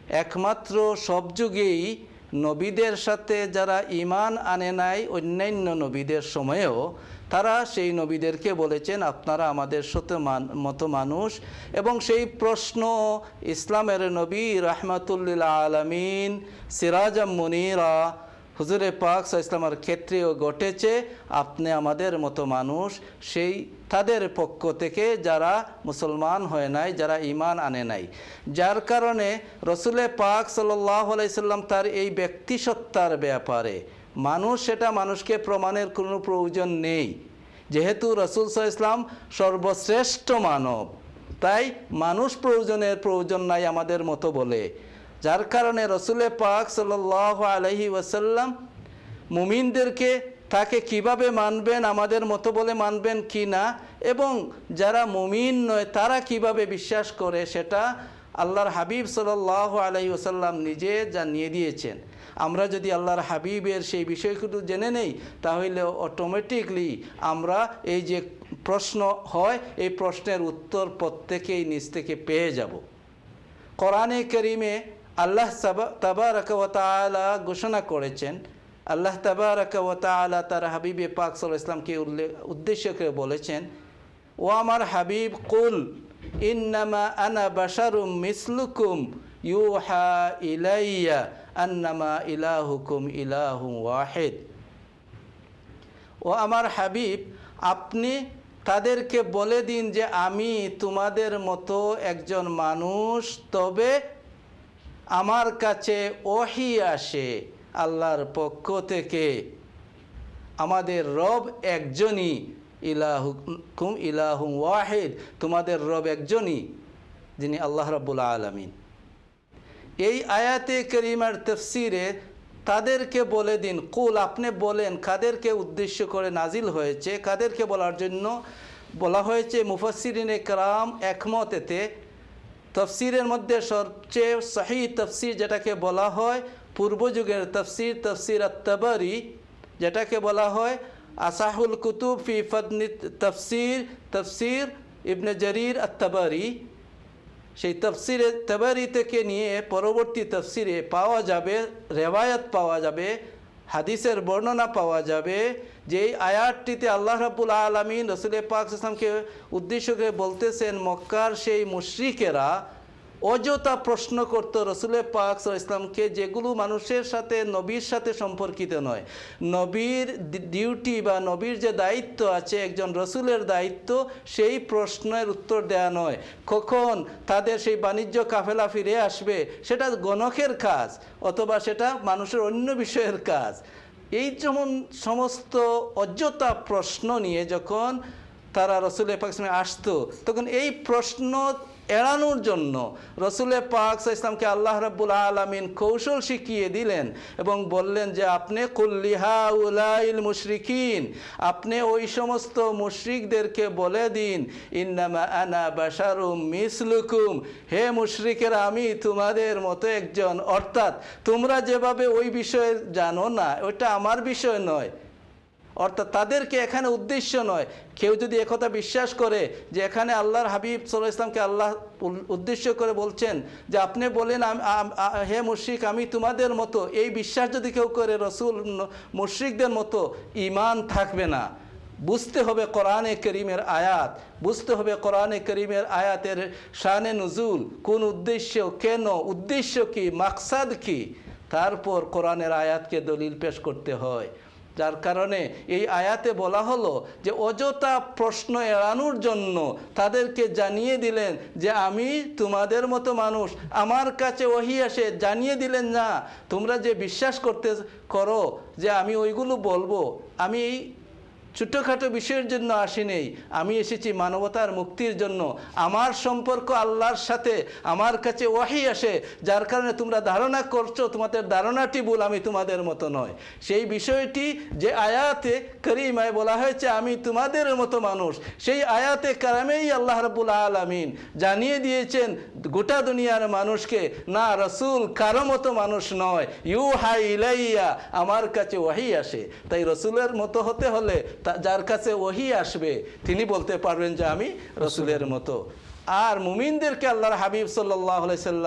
একমাত্র সব যুগেই নবীদের সাথে যারা ঈমান আনে নাই অন্যান্য নবীদের সময়েও তারা সেই নবীদেরকে বলেছেন আপনারা আমাদের সাথে মতো মানুষ। এবং সেই প্রশ্ন ইসলামের নবী রাহমাতুল্লিল আলামিন সিরাজাম মুনীরা হুজুরে পাক সাল্লাল্লাহু আলাইহি ওয়াসাল্লামের ক্ষেত্রেও ঘটেছে, আপনি আমাদের মতো মানুষ। সেই তাদের পক্ষ থেকে যারা মুসলমান হয় নাই, যারা ঈমান আনে নাই, যার কারণে রসুলে পাক সাল্লাল্লাহু আলাইহি ওয়াসাল্লাম তার এই ব্যক্তিসত্তার ব্যাপারে সেটা মানুষকে প্রমাণের কোনো প্রয়োজন নেই, যেহেতু রসুল সাল্লাল্লাহু আলাইহি ওয়াসাল্লাম সর্বশ্রেষ্ঠ মানব, তাই মানুষ প্রয়োজন নাই আমাদের মতো বলে। যার কারণে রসুলে পাক সাল্লাল্লাহু আলাইহি ওয়াসাল্লাম মুমিনদেরকে তাকে কিভাবে মানবেন, আমাদের মতো বলে মানবেন কি না, এবং যারা মুমিন নয় তারা কিভাবে বিশ্বাস করে সেটা আল্লাহর হাবিব সাল্লাল্লাহু আলাইহি ওয়াসাল্লাম নিজে জানিয়ে দিয়েছেন। আমরা যদি আল্লাহর হাবিবের সেই বিষয়গুলো জেনে নেই তাহলে অটোমেটিকলি আমরা এই যে প্রশ্ন হয় এই প্রশ্নের উত্তর প্রত্যেকেই নিজ থেকে পেয়ে যাব। কোরআনে কারীমে আল্লাহ তাবারাকা ওয়া তাআলা ঘোষণা করেছেন, আল্লাহ তাবারাকা ওয়া তাআলা তার হাবিবে পাক সাল্লাল্লাহু আলাইহি ওয়াসাল্লামকে উদ্দেশ্য করে বলেছেন, ও আমার হাবিব কুল ইন্নামা আনা বাশারুম মিসলুকুম ইউহা ইলাইয়া আন্নামা ইলাহুকুম ইলাহুম ওয়াহিদ। ও আমার হাবিব আপনি তাদেরকে বলে দিন যে আমি তোমাদের মতো একজন মানুষ, তবে আমার কাছে ওহী আসে আল্লাহর পক্ষ থেকে, আমাদের রব একজনই, ইলাহুকুম ইলাহুম ওয়াহিদ, তোমাদের রব একজনই যিনি আল্লাহ রাব্বুল আলামিন। এই আয়াতে কারিমার তাফসিরে তাদেরকে বলে দিন, কুল আপনি বলেন, কাদেরকে উদ্দেশ্য করে নাজিল হয়েছে, কাদেরকে বলার জন্য বলা হয়েছে, মুফাসসিরিনে কেরাম একমত এতে। তফসিরের মধ্যে সবচেয়ে সহিহ তফসির যেটাকে বলা হয় পূর্বযুগের তফসির, তফসির আত-তাবারি, যেটাকে বলা হয় আসাহুল কুতুব ফি ফাদনি তফসির, তফসির ইবনে জারির আত-তাবারি, সেই তফসিরে তাবারি থেকে নিয়ে পরবর্তী তফসিরে পাওয়া যাবে, রেওয়ায়াত পাওয়া যাবে, হাদিসের বর্ণনা পাওয়া যাবে যে এই আয়াতটিতে আল্লাহ রাব্বুল আলামিন রাসূল পাক সাল্লাল্লাহু আলাইহি ওয়াসাল্লামকে উদ্দেশ্য করে বলতেছেন, মক্কার সেই মুশরিকেরা অযথা প্রশ্ন করতো রসুল পাক সাল্লাল্লাহু আলাইহি ওয়াসাল্লামকে, যেগুলো মানুষের সাথে নবীর সাথে সম্পর্কিত নয়। নবীর ডিউটি বা নবীর যে দায়িত্ব আছে, একজন রসুলের দায়িত্ব, সেই প্রশ্নের উত্তর দেয়া নয়। কখন তাদের সেই বাণিজ্য কাফেলা ফিরে আসবে সেটা গণকের কাজ, অথবা সেটা মানুষের অন্য বিষয়ের কাজ। এই যেমন সমস্ত অযথা প্রশ্ন নিয়ে যখন তারা রসুল পাক সাল্লাল্লাহু আলাইহি ওয়াসাল্লামে আসতো, তখন এই প্রশ্ন এড়ানোর জন্য রসুল পাক সাল্লাল্লাহু আলাইহি ওয়াসাল্লামকে আল্লাহ রাব্বুল আলামিন কৌশল শিখিয়ে দিলেন এবং বললেন যে আপনি কুল্লি হাউলাইল মুশরিকিন, আপনি ওই সমস্ত মুশরিকদেরকে বলে দিন, ইন্নামা আনা বাশারুম মিসলুকুম, হে মুশরিকেরা আমি তোমাদের মতো একজন, অর্থাৎ তোমরা যেভাবে ওই বিষয়ে জানো না ওইটা আমার বিষয় নয়। অর্থাৎ তাদেরকে এখানে উদ্দেশ্য নয়। কেউ যদি একথা বিশ্বাস করে যে এখানে আল্লাহর হাবিব সাল্লাল্লাহু আলাইহি ওয়াসাল্লামকে আল্লাহ উদ্দেশ্য করে বলছেন যে আপনি বলেন হে মুশরিক আমি তোমাদের মতো, এই বিশ্বাস যদি কেউ করে রসুল মুশরিকদের মতো, ঈমান থাকবে না। বুঝতে হবে কোরআনে কারীমের আয়াত, বুঝতে হবে কোরআনে কারীমের আয়াতের শানে নুজুল, কোন উদ্দেশ্য, কেন, উদ্দেশ্য কি, মাকসাদ কি, তারপর কোরআনের আয়াতকে দলিল পেশ করতে হয়। যার কারণে এই আয়াতে বলা হলো যে অযথা প্রশ্ন এড়ানোর জন্য তাদেরকে জানিয়ে দিলেন যে আমি তোমাদের মতো মানুষ, আমার কাছে ওহী আসে, জানিয়ে দিলেন না তোমরা যে বিশ্বাস করো যে আমি ওইগুলো বলবো, আমি এই ছোটোখাটো বিষয়ের জন্য আসি নেই, আমি এসেছি মানবতার মুক্তির জন্য। আমার সম্পর্ক আল্লাহর সাথে, আমার কাছে ওহী আসে, যার কারণে তোমরা ধারণা করছো তোমাদের ধারণাটি ভুল, আমি তোমাদের মতো নয়। সেই বিষয়টি যে আয়াতে কারীমায় বলা হয়েছে আমি তোমাদের মতো মানুষ, সেই আয়াতে কারামেই আল্লাহ রাব্বুল আলামিন জানিয়ে দিয়েছেন গোটা দুনিয়ার মানুষকে, না রসুল কারো মতো মানুষ নয়, ইউহা ইলাইয়া, আমার কাছে ওহী আসে। তাই রসুলের মতো হতে হলে যার কাছে ওহী আসবে তিনি বলতে পারবেন যে আমি রসুলের মতো। আর মুমিনদেরকে আল্লাহর হাবিব সাল্লাল্লাহু আলাইহি সাল্লাম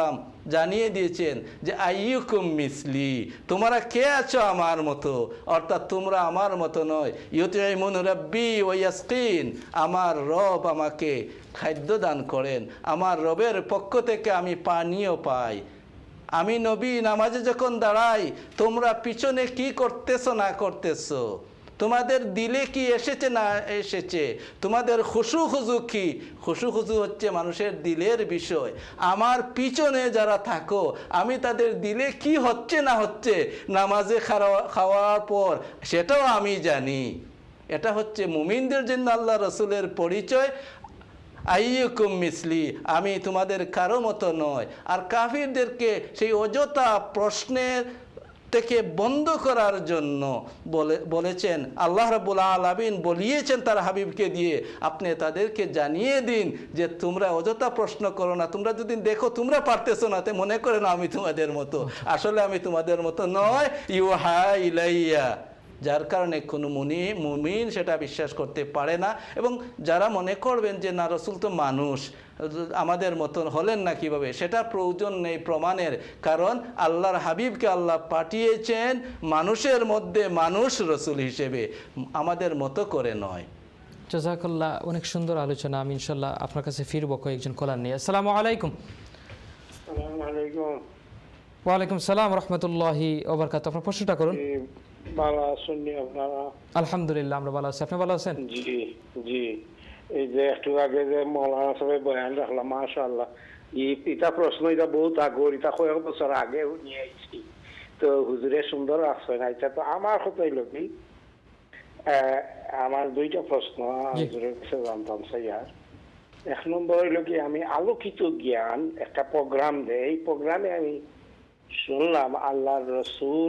জানিয়ে দিয়েছেন যে আইয়ুকুম মিসলি, তোমরা কে আছো আমার মতো, অর্থাৎ তোমরা আমার মতো নয়। ইউতিমুন রাব্বি ওয়া ইয়াসকিন, আমার রব আমাকে খাদ্য দান করেন, আমার রবের পক্ষ থেকে আমি পানীয় পাই। আমি নবী নামাজে যখন দাঁড়াই, তোমরা পিছনে কি করতেছো না করতেছো, তোমাদের দিলে কি এসেছে না এসেছে, তোমাদের খুশু খুজু কি, খুশু খুজু হচ্ছে মানুষের দিলের বিষয়। আমার পিছনে যারা থাকো, আমি তাদের দিলে কি হচ্ছে না হচ্ছে নামাজে খাওয়ার পর সেটাও আমি জানি। এটা হচ্ছে মুমিনদের জন্য আল্লাহ রসুলের পরিচয়, আইয়ুকুম মিসলি, আমি তোমাদের কারো মতো নয়। আর কাফিরদেরকে সেই অযথা প্রশ্নের থেকে বন্ধ করার জন্য বলেছেন আল্লাহ রাব্বুল আলামিন, বলিয়েছেন তার হাবিবকে দিয়ে, আপনি তাদেরকে জানিয়ে দিন যে তোমরা অযথা প্রশ্ন করো না। তোমরা যদি দেখো তোমরা পারতেছো না, তে মনে করে না আমি তোমাদের মতো, আসলে আমি তোমাদের মতো নয়। ইউহা ইলাইয়া, যার কারণে কোনো মুমিন সেটা বিশ্বাস করতে পারে না। এবং যারা মনে করবেন যে না রসুল তো মানুষ, আমাদের মতন হলেন না কিভাবে, সেটা প্রয়োজন নেই প্রমাণের, কারণ আল্লাহর হাবিবকে আল্লাহ পাঠিয়েছেন মানুষের মধ্যে মানুষ রসুল হিসেবে, আমাদের মতো করে নয়। জাযাকাল্লাহ, অনেক সুন্দর আলোচনা। আমি ইনশাল্লাহ আপনার কাছে ফিরবো কয়েকজন কলার নিয়ে। আসসালামু আলাইকুম। ওয়ালাইকুম সালাম রহমতুল্লাহি ওয়া বারাকাতুহু। আপনার প্রশ্নটা করুন। ভালো আছেন আপনারা? আলহামদুলিল্লাহ, আমরা ভালো আছি। আপনি ভালো আছেন? জি জি। এই যে একটু আগে যে মৌলানা সাহেব বয়ান রাখলাম, মাশাআল্লাহ, এটা প্রশ্ন এটা বহুত আগর, এটা কয়েক বছর আগে নিয়ে আইছি, তো হুজুরে সুন্দর আসছে না। এটা তো আমার কথা হইল কি, আমার দুইটা প্রশ্ন হুজুরের কাছে জানতাম চাই। আর এক নম্বর হইল কি, আমি আলোকিত জ্ঞান একটা প্রোগ্রাম দেয়, এই প্রোগ্রামে আমি শুনলাম আল্লাহর রসুল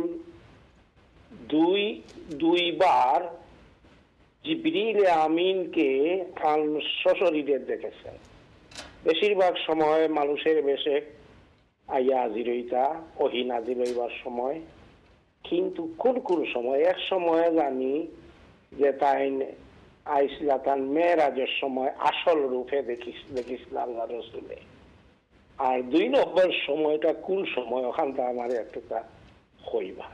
দুইবার জিবরিল আমিনকে সশরীরে দেখেছেন। বেশিরভাগ সময় মানুষের বেশে আইয়া হাজির হইতা, ওহী নাজিল হইবার সময়। কিন্তু কোন কোন সময়, এক সময় জানি যে তাই আইসলা তার মেরাজের সময় আসল রূপে দেখিছিল আল্লাহ রসুলে। আর 2 নম্বর সময়টা কোন সময়, ওখানটা আমার একটা হইবা।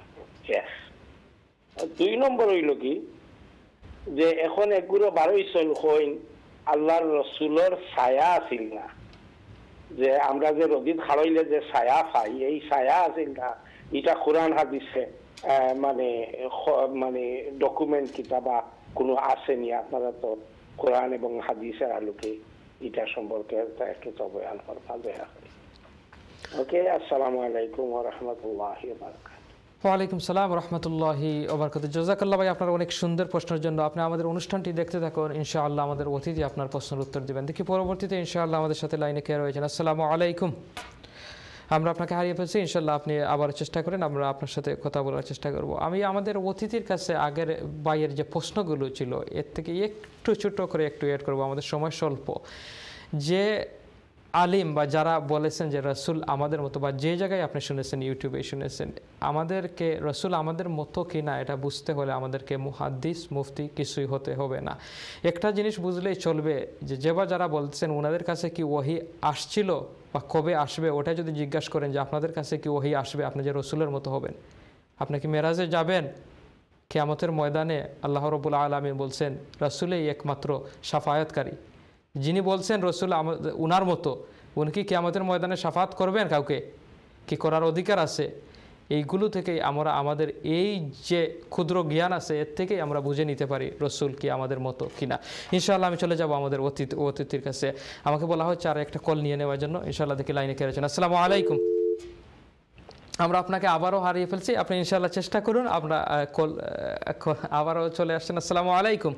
2 নম্বর হইল কি, যে এখন একগুলো 12 হইন আল্লাহর রসুলের ছায়া আছিল না, যে আমরা যে রোদিত খাড়াইলে যে ছায়া পাই, এই ছায়া আছিল না। এটা কোরআন হাদিসে মানে মানে ডকুমেন্ট কিতাবা কোনো আসেনি। আপনারা তো কোরআন এবং হাদিসের আলোকে এটা সম্পর্কে একটু বয়ান করবা দয়া করে। ওকে, আসসালামু আলাইকুম ওয়া রাহমাতুল্লাহি ওয়া বারাকাতুহু। ওয়ালাইকুম সালাম রহমতুল্লাহি ওয়া বারাকাতুহু। জাযাকাল্লাহ ভাই, আপনার অনেক সুন্দর প্রশ্নের জন্য। আপনি আমাদের অনুষ্ঠানটি দেখতে থাকুন, ইনশাআল্লাহ আমাদের অতিথি আপনার প্রশ্নের উত্তর দেবেন। দেখি পরবর্তীতে ইনশাআল্লাহ আমাদের সাথে লাইনে কে রয়েছেন। আসসালামু আলাইকুম। আমরা আপনাকে হারিয়ে ফেলছি, ইনশাআল্লাহ আপনি আবার চেষ্টা করেন, আমরা আপনার সাথে কথা বলার চেষ্টা করব। আমি আমাদের অতিথির কাছে আগের বাইয়ের যে প্রশ্নগুলো ছিল এর থেকে একটু ছোট করে একটু এড করব, আমাদের সময় স্বল্প। যে আলিম বা যারা বলেছেন যে রসুল আমাদের মতো, বা যে জায়গায় আপনি শুনেছেন, ইউটিউবে শুনেছেন, আমাদেরকে রসুল আমাদের মতো কি না এটা বুঝতে হলে আমাদেরকে মুহাদ্দিস মুফতি কিছুই হতে হবে না। একটা জিনিস বুঝলেই চলবে যে বা যারা বলছেন ওনাদের কাছে কি ওহী আসছিল বা কবে আসবে, ওটা যদি জিজ্ঞাসা করেন যে আপনাদের কাছে কি ওহী আসবে, আপনি যে রসুলের মতো হবেন, আপনি কি মেরাজে যাবেন, কিয়ামতের ময়দানে আল্লাহ রাব্বুল আলামিন বলছেন রসুলেই একমাত্র শাফায়াতকারী। যিনি বলছেন রসুল উনার মতো, উনি কি কিয়ামতের ময়দানে শাফাত করবেন? কাউকে কি করার অধিকার আছে? এইগুলো থেকেই আমরা আমাদের এই যে ক্ষুদ্র জ্ঞান আছে এর থেকেই আমরা বুঝে নিতে পারি রসুল কি আমাদের মতো কিনা। ইনশাআল্লাহ আমি চলে যাব আমাদের অতিথির কাছে। আমাকে বলা হচ্ছে আর একটা কল নিয়ে নেওয়ার জন্য। ইনশাআল্লাহ দেখি লাইনে কে রয়েছেন। আসসালামু আলাইকুম। আমরা আপনাকে আবারও হারিয়ে ফেলছি, আপনি ইনশাআল্লাহ চেষ্টা করুন। আমরা কল আবারও চলে আসছেন। আসসালামু আলাইকুম।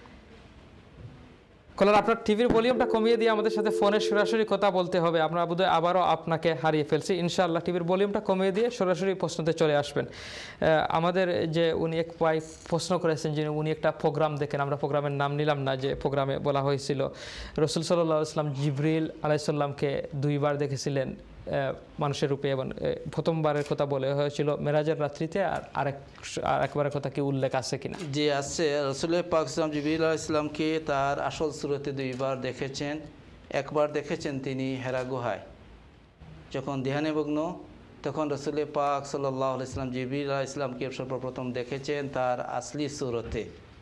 কলার, আপনার টিভির ভলিউমটা কমিয়ে দিয়ে আমাদের সাথে ফোনে সরাসরি কথা বলতে হবে। আমরা বোধহয় আবারও আপনাকে হারিয়ে ফেলছি। ইনশাআল্লাহ টিভির ভলিউমটা কমিয়ে দিয়ে সরাসরি প্রশ্নতে চলে আসবেন। আমাদের যে উনি এক ভাই প্রশ্ন করেছেন, যে উনি একটা প্রোগ্রাম দেখেন, আমরা প্রোগ্রামের নাম নিলাম না, যে প্রোগ্রামে বলা হয়েছিল রসুল সাল্লাল্লাহু আলাইহি ওয়াসাল্লাম জিবরিল আলাইহিস সালামকে 2 বার দেখেছিলেন মানুষের রূপে, এবং প্রথমবারের কথা বলে হয়েছিল মেরাজের রাত্রিতে, আর একবারের কথা কি উল্লেখ আছে কিনা? যে আছে, রাসূলুল্লাহ পাক সাল্লাল্লাহু আলাইহি জিবরিল আলাইহিস সালামকে তার আসল সুরতে 2 বার দেখেছেন। একবার দেখেছেন তিনি হেরা গুহায়, যখন ধ্যানমগ্ন, তখন রসুল পাক সাল্লাল্লাহু আলাইহি ওয়াসাল্লাম জিবরিল আলাইহিস সালামকে সর্বপ্রথম দেখেছেন তার আসলি সুরতে,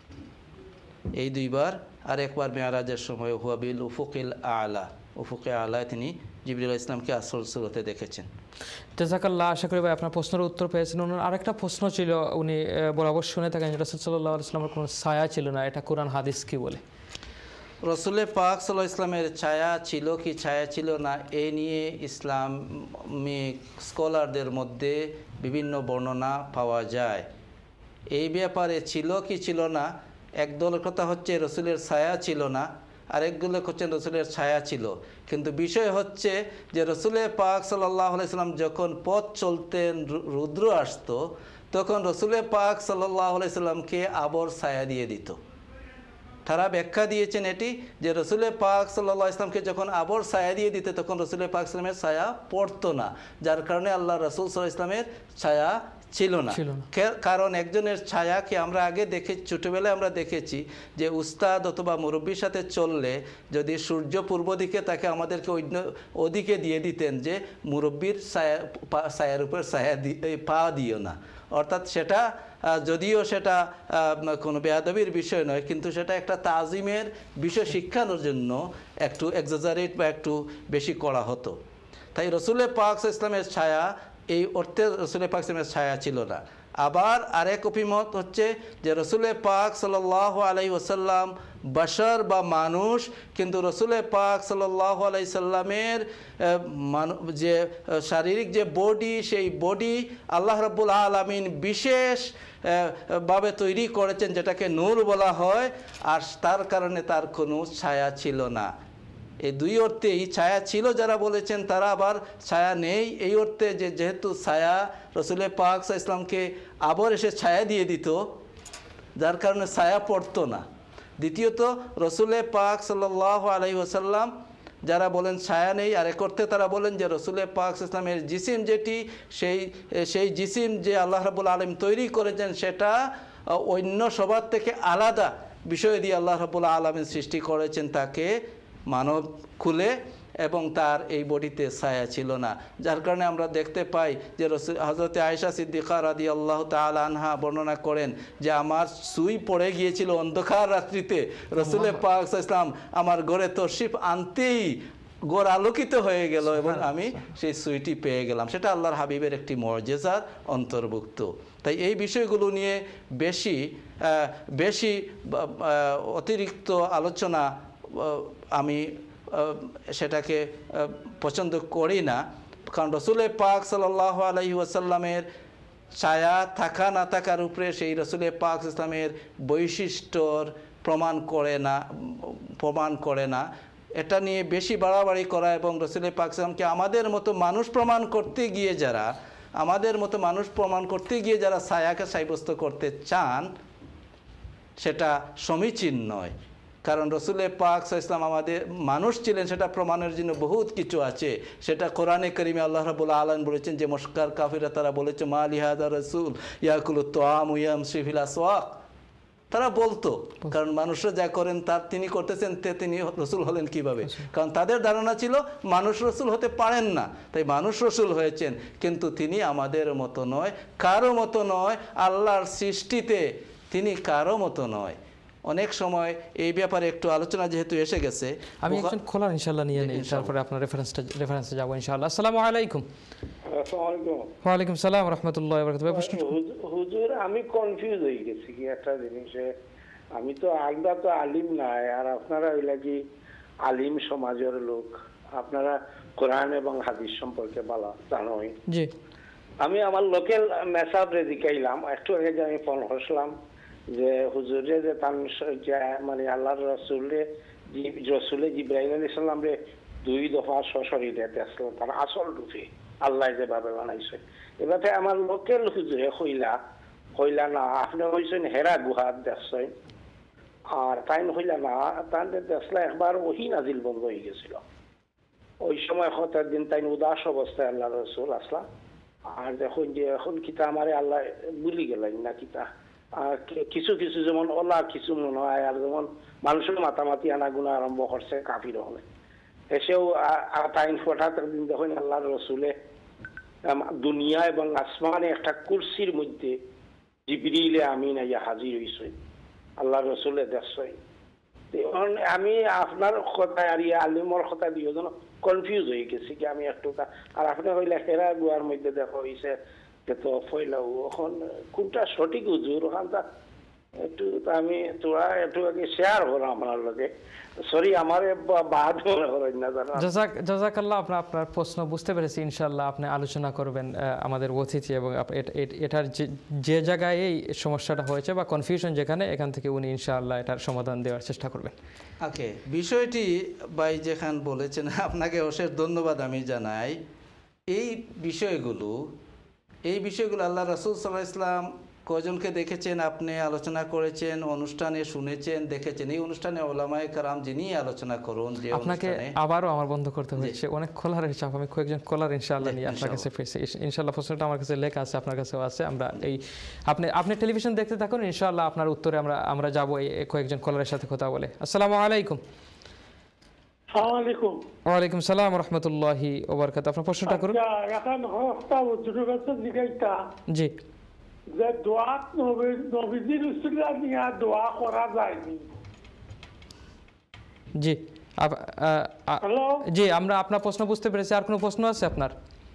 এই দুইবার। আর একবার মেয়ারাজের সময় হুয়াবিল উফুকিল আলা, উফুকে আলায় তিনি জিবরিল আলাইহিস সালামকে আসল সুরতে দেখেছেন। জাযাকাল্লাহ, আশা করি ভাই আপনার প্রশ্নের উত্তর পেয়েছেন। ওনার আরেকটা প্রশ্ন ছিল, উনি বরাবর শুনে থাকেন রাসূল সাল্লাল্লাহু আলাইহি ওয়াসাল্লামের কোনো ছায়া ছিল না, এটা কোরআন হাদিস কি বলে? রসুলের পাক সাল্লাল্লাহু আলাইহি ওয়াসাল্লামের ছায়া ছিল কি ছায়া ছিল না, এই নিয়ে ইসলামিক স্কলারদের মধ্যে বিভিন্ন বর্ণনা পাওয়া যায়। এই ব্যাপারে ছিল কি ছিল না, একদলের কথা হচ্ছে রসুলের ছায়া ছিল না, আরেকগুলো হচ্ছেন রসুলের ছায়া ছিল। কিন্তু বিষয় হচ্ছে যে রসুলের পাক সাল্লাল্লাহু আলাইহি ওয়াসাল্লাম যখন পথ চলতেন, রুদ্র আসতো, তখন রসুলের পাক সাল্লাল্লাহু আলাইহি ওয়াসাল্লামকে আবর ছায়া দিয়ে দিত। তারা ব্যাখ্যা দিয়েছেন এটি যে রসুলের পাক সাল্লাল্লাহু আলাইহি ওয়াসাল্লামকে যখন আবর ছায়া দিয়ে দিতে, তখন রসুলের পাক সাল্লামের ছায়া পড়তো না, যার কারণে আল্লাহ রসুল সাল্লাল্লাহু আলাইহি ওয়াসাল্লামের ছায়া ছিল না। কারণ একজনের ছায়াকে আমরা আগে ছোটবেলায় আমরা দেখেছি যে উস্তাদ অথবা মুরব্বীর সাথে চললে যদি সূর্য পূর্ব দিকে তাকে আমাদেরকে ওদিকে দিয়ে দিতেন যে মুরব্বীর ছায়ার উপর ছায়া পা দিও না। অর্থাৎ সেটা যদিও সেটা কোনো বেয়াদবির বিষয় নয়, কিন্তু সেটা একটা তাজিমের বিষয় শিক্ষানোর জন্য একটু এক্সাজারেট বা একটু বেশি করা হতো। তাই রসুলের পাক ইসলামের ছায়া এই অর্থে রসুলের পাক ইসলামের ছায়া ছিল না। আবার আরেক অভিমত হচ্ছে যে রসুলের পাক সাল্লাল্লাহু আলাইহি ওয়াসাল্লাম বাশার বা মানুষ, কিন্তু রসুলের পাক সাল্লাল্লাহু আলাইহি সাল্লামের যে শারীরিক যে বডি, সেই বডি আল্লাহ রাব্বুল আলামিন বিশেষ ভাবে তৈরি করেছেন, যেটাকে নূর বলা হয়, আর তার কারণে তার কোনো ছায়া ছিল না। এই দুই অর্থেই ছায়া ছিল যারা বলেছেন, তারা আবার ছায়া নেই এই অর্থে যে যেহেতু ছায়া রসুলের পাক সাল্লাল্লাহু আলাইহি ওয়াসাল্লামকে আবার এসে ছায়া দিয়ে দিত, যার কারণে ছায়া পড়তো না। দ্বিতীয়ত রসুলের পাক সাল্লাল্লাহু আলাইহি ওয়াসাল্লাম যারা বলেন ছায়া নেই, আর এক অর্থে তারা বলেন যে রসুলের পাক সাল্লাল্লাহু আলাইহি ওয়াসাল্লামের জিসিম যেটি, সেই জিসিম যে আল্লাহ রাব্বুল আলামিন তৈরি করেছেন, সেটা অন্য সবার থেকে আলাদা বিষয় দিয়ে আল্লাহ রাব্বুল আলামিন সৃষ্টি করেছেন তাকে মানব খুলে, এবং তার এই বডিতে ছায়া ছিল না। যার কারণে আমরা দেখতে পাই যে হযরতে আয়েশা সিদ্দিকা রাদিয়াল্লাহু তাআলা আনহা বর্ণনা করেন যে আমার সুই পড়ে গিয়েছিল অন্ধকার রাত্রিতে, রসুলের পাক সাল্লাল্লাহু আলাইহি ওয়াসাল্লাম আমার ঘরে তশরিফ আনতেই ঘর আলোকিত হয়ে গেল এবং আমি সেই সুইটি পেয়ে গেলাম। সেটা আল্লাহর হাবিবের একটি মুআজিজার অন্তর্ভুক্ত। তাই এই বিষয়গুলো নিয়ে বেশি অতিরিক্ত আলোচনা আমি সেটাকে পছন্দ করি না, কারণ রসুলের পাক সাল্লাল্লাহু আলাইহি ওয়াসাল্লামের ছায়া থাকা না থাকার উপরে সেই রসুলের পাক ইসলামের বৈশিষ্ট্যর প্রমাণ করে না। এটা নিয়ে বেশি বাড়াবাড়ি করা এবং রসুলের পাক ইসলামকে আমাদের মতো মানুষ প্রমাণ করতে গিয়ে যারা ছায়াকে সাব্যস্ত করতে চান, সেটা সমীচীন নয়। কারণ রসুলের পাক সাল্লাল্লাহু আলাইহি ওয়াসাল্লাম আমাদের মানুষ ছিলেন, সেটা প্রমাণের জন্য বহুত কিছু আছে। সেটা কোরআনে কারিমে আল্লাহ রাব্বুল আলামিন বলেছেন যে মক্কার কাফিররা তারা বলেছে মা লিহাযা রাসূল ইয়াকুলুত তাআম ওয়া ইয়ামশি ফিল আসওয়াক, তারা বলতো, কারণ মানুষরা যা করেন তার তিনি করতেছেন, তিনি রসুল হলেন কিভাবে? কারণ তাদের ধারণা ছিল মানুষ রসুল হতে পারেন না, তাই মানুষ রসুল হয়েছেন, কিন্তু তিনি আমাদের মতো নয়, কারো মতো নয়, আল্লাহর সৃষ্টিতে তিনি কারো মতো নয়। অনেক সময় এই ব্যাপারে একটু আলোচনা যেহেতু এসে গেছে, আমি একজন খোলার ইনশাআল্লাহ নিয়ে নেই, তারপরে আপনার রেফারেন্সে যাব ইনশাআল্লাহ। আসসালামু আলাইকুম। ওয়া আলাইকুম সালাম ওয়া রাহমাতুল্লাহি ওয়া বারাকাতুহু। হুজুর, আমি কনফিউজ হয়ে গেছি কি একটা জিনিসে। আমি তো আমরা তো আলিম নাই, আর আপনারা হইলা কি আলিম সমাজের লোক, আপনারা কোরআন এবং হাদিস সম্পর্কে ভালো জানোই। জি, আমি আমার লোকাল মেসাবরে জিকাইলাম, একটু আগে যে আমি ফোন করছিলাম যে হুজুরে যে তার মানে আল্লাহর রসুলে জিব্রাইল আলাইহিস সালাম রে 2 দফা সশরীরে দেখছিলেন তার আসল রূপে, আল্লাহ যেভাবে বানাইছে। এবারে আমার লোকাল হুজুরে হইলা না, আপনি হইছেন হেরা গুহা দেখছেন, আর তাই হইলা না, তাদের দেখলে একবার ওহী নাজিল বন্ধ হয়ে গেছিল। ওই সময় হঠাৎ দিন তাই উদাস অবস্থায় আল্লাহ রসুল আসলা, আর দেখুন যে এখন কিতা আমারে আল্লাহ ভুলি গেলেন না কিতা। আর কিছু কিছু যেমন ওলা কিছু মনে হয়, আর যেমন মানুষের মাতামাতি আনাগুনা আরম্ভ করছে কাফির হলে। এসেও টাইম ফোটাতে দিন যখন আল্লাহ রসুলে দুনিয়া এবং আসমানে একটা কুরসির মধ্যে জিবরিলে আমিন আইয়া হাজির হইছে আল্লাহ রসুলে দেখছই। আমি আপনার কথা আর আলিমর কথা দিয়ে যেন কনফিউজ হয়ে গেছি কি আমি একটু, আর আপনি কইলে হেরা গুয়ার মধ্যে দেখা হয়েছে যে তো ফইলাও এখন কোনটা সঠিক হুজুর ওখানটা একটু আমি তোরা একটু আগে শেয়ার করো আমার লগে। সরি আমার বাদ মনে করেন না জানো। জাযাকাল্লাহ, আপনার প্রশ্ন বুঝতে পেরেছি। ইনশাআল্লাহ আপনি আলোচনা করবেন আমাদের অতিথি, এবং এটার যে জায়গায় এই সমস্যাটা হয়েছে বা কনফিউশন যেখানে, এখান থেকে উনি ইনশাআল্লাহ এটার সমাধান দেওয়ার চেষ্টা করবেন। ওকে, বিষয়টি ভাই যেখান বলেছেন, আপনাকে অশেষ ধন্যবাদ আমি জানাই। এই বিষয়গুলো আল্লাহ রাসূল সাল্লাল্লাহু আলাইহি ওয়াসাল্লাম কয়জনকে দেখেছেন, আপনি আলোচনা করেছেন, অনুষ্ঠানে শুনেছেন, দেখেছেন। এই অনুষ্ঠানে ওলামায়ে কেরাম যিনি আলোচনা করুন, যে আপনাকে আবারও আমার বন্ধ করতে হচ্ছে, অনেক কলারের চাপ। আমি কয়েকজন কলার ইনশাআল্লাহ নিয়ে আপনার কাছে ফিরছি। ইনশাআল্লাহ প্রশ্নটা আমার কাছে লেখা আছে, আপনার কাছেও আছে। আমরা এই আপনি টেলিভিশন দেখতে থাকুন, ইনশাআল্লাহ আপনার উত্তরে আমরা যাবো এই কয়েকজন কলারের সাথে কথা বলে। আসসালামু আলাইকুম। ওয়ালাইকুম সালাম রহমতুল্লাহি ওয়া বারাকাতুহু। আপনার প্রশ্নটা করুন। জি, যে দোয়া নবীজির উসিলা নিয়ে দোয়া করা যায়নি। জি জি, আমরা আপনার প্রশ্ন বুঝতে পেরেছি। আর কোনো প্রশ্ন আছে আপনার?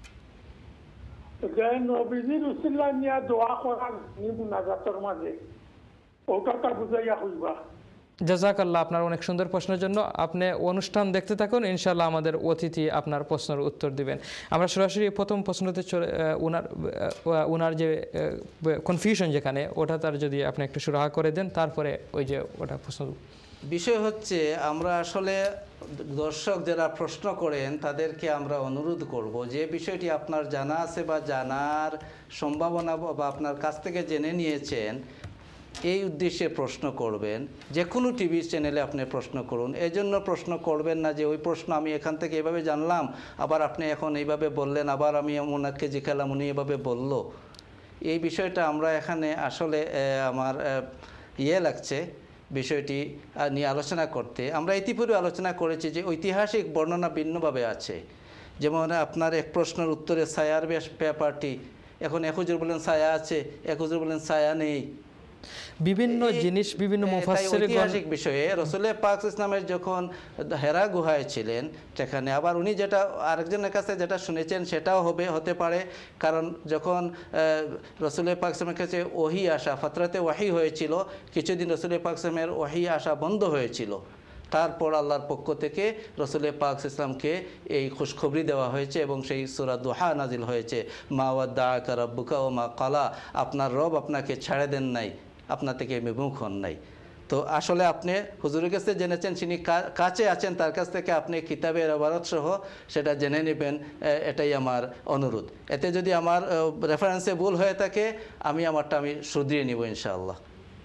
যে নবীজির উসিলা নিয়ে দোয়া করা যায়নি মুনাজাতের মাঝে, ওটা বুঝাইয়া কইবা। জাযাকাল্লাহ আপনার অনেক সুন্দর প্রশ্নের জন্য। আপনি অনুষ্ঠান দেখতে থাকুন, ইনশাআল্লাহ আমাদের অতিথি আপনার প্রশ্নের উত্তর দিবেন। আমরা সরাসরি প্রথম প্রশ্নতে চলে, ওনার যে কনফিউশন যেখানে, ওটা তার যদি আপনি একটু সুরাহা করে দেন, তারপরে ওই যে ওটা প্রশ্ন। বিষয় হচ্ছে, আমরা আসলে দর্শক যারা প্রশ্ন করেন তাদেরকে আমরা অনুরোধ করব, যে বিষয়টি আপনার জানা আছে বা জানার সম্ভাবনা বা আপনার কাছ থেকে জেনে নিয়েছেন, এই উদ্দেশ্যে প্রশ্ন করবেন। যে কোনো টিভি চ্যানেলে আপনি প্রশ্ন করুন। এই জন্য প্রশ্ন করবেন না যে ওই প্রশ্ন আমি এখান থেকে এভাবে জানলাম, আবার আপনি এখন এইভাবে বললেন, আবার আমি ওনাকে জিজ্ঞালাম, উনি এভাবে বলল। এই বিষয়টা আমরা এখানে আসলে আমার লাগছে বিষয়টি নিয়ে আলোচনা করতে। আমরা ইতিপূর্বে আলোচনা করেছি যে ঐতিহাসিক বর্ণনা ভিন্নভাবে আছে। যেমন আপনার এক প্রশ্নের উত্তরে ছায়ার ব্যাপারটি, এখন এক হুজুর বলেন ছায়া আছে, এক হুজুর বলেন ছায়া নেই। বিভিন্ন জিনিস বিভিন্ন মুফাসসিরগণ ঐতিহাসিক বিষয়ে রাসূল পাক ইসলামের যখন হেরা গুহায় ছিলেন, সেখানে আবার উনি যেটা আরেকজনের কাছে যেটা শুনেছেন সেটাও হতে পারে। কারণ যখন রাসূল পাক ইসলামের কাছে ওহী আসা, ফাতরাতে ওহী হয়েছিল, কিছুদিন রাসূল পাক ইসলামের ওহী আসা বন্ধ হয়েছিল। তারপর আল্লাহর পক্ষ থেকে রাসূল পাক ইসলামকে এই খুশখবরি দেওয়া হয়েছে এবং সেই সূরা দুহা নাজিল হয়েছে, মা ওয়াদ্দাআকা রাব্বুকা ওয়া মা ক্বালা, আপনার রব আপনাকে ছেড়ে দেন নাই, আপনার থেকে বিমুখ হন নাই। তো আসলে আপনি হুজুরের কাছে জেনেছেন, তিনি কাছে আছেন, তার কাছ থেকে আপনি কিতাবের ইবারত সহ সেটা জেনে নেবেন, এটাই আমার অনুরোধ। এতে যদি আমার রেফারেন্সে ভুল হয়ে থাকে, আমি শুধরিয়ে নিব ইনশাআল্লাহ।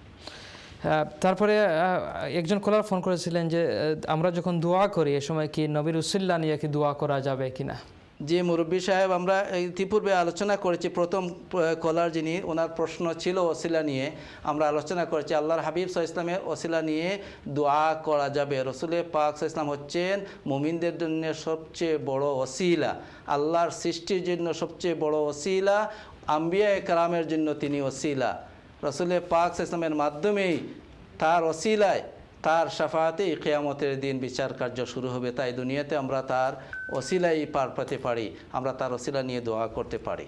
তারপরে একজন কলার ফোন করেছিলেন যে আমরা যখন দোয়া করি, এ সময় কি নবীর উসিলা নিয়ে কি দোয়া করা যাবে কিনা? জি মুরব্বী সাহেব, আমরা ইতিপূর্বে আলোচনা করেছি। প্রথম কলার যিনি, ওনার প্রশ্ন ছিল ওসিলা নিয়ে। আমরা আলোচনা করেছি আল্লাহর হাবিব সাল্লাল্লাহু আলাইহি ওয়াসাল্লামের ওসিলা নিয়ে দোয়া করা যাবে। রাসূল পাক সাল্লাল্লাহু আলাইহি ওয়াসাল্লাম হচ্ছেন মুমিনদের জন্য সবচেয়ে বড় ওসিলা, আল্লাহর সৃষ্টির জন্য সবচেয়ে বড় ওসিলা, আম্বিয়া কেরামের জন্য তিনি ওসিলা। রাসূল পাক সাল্লাল্লাহু আলাইহি ওয়াসাল্লামের মাধ্যমেই, তার ওসিলায়, তার শাফাআতেই কিয়ামতের দিন বিচার কার্য শুরু হবে। তাই দুনিয়াতে আমরা তার ওসিলাই পার পেতে পারি, আমরা তার ওসিলা নিয়ে দোয়া করতে পারি।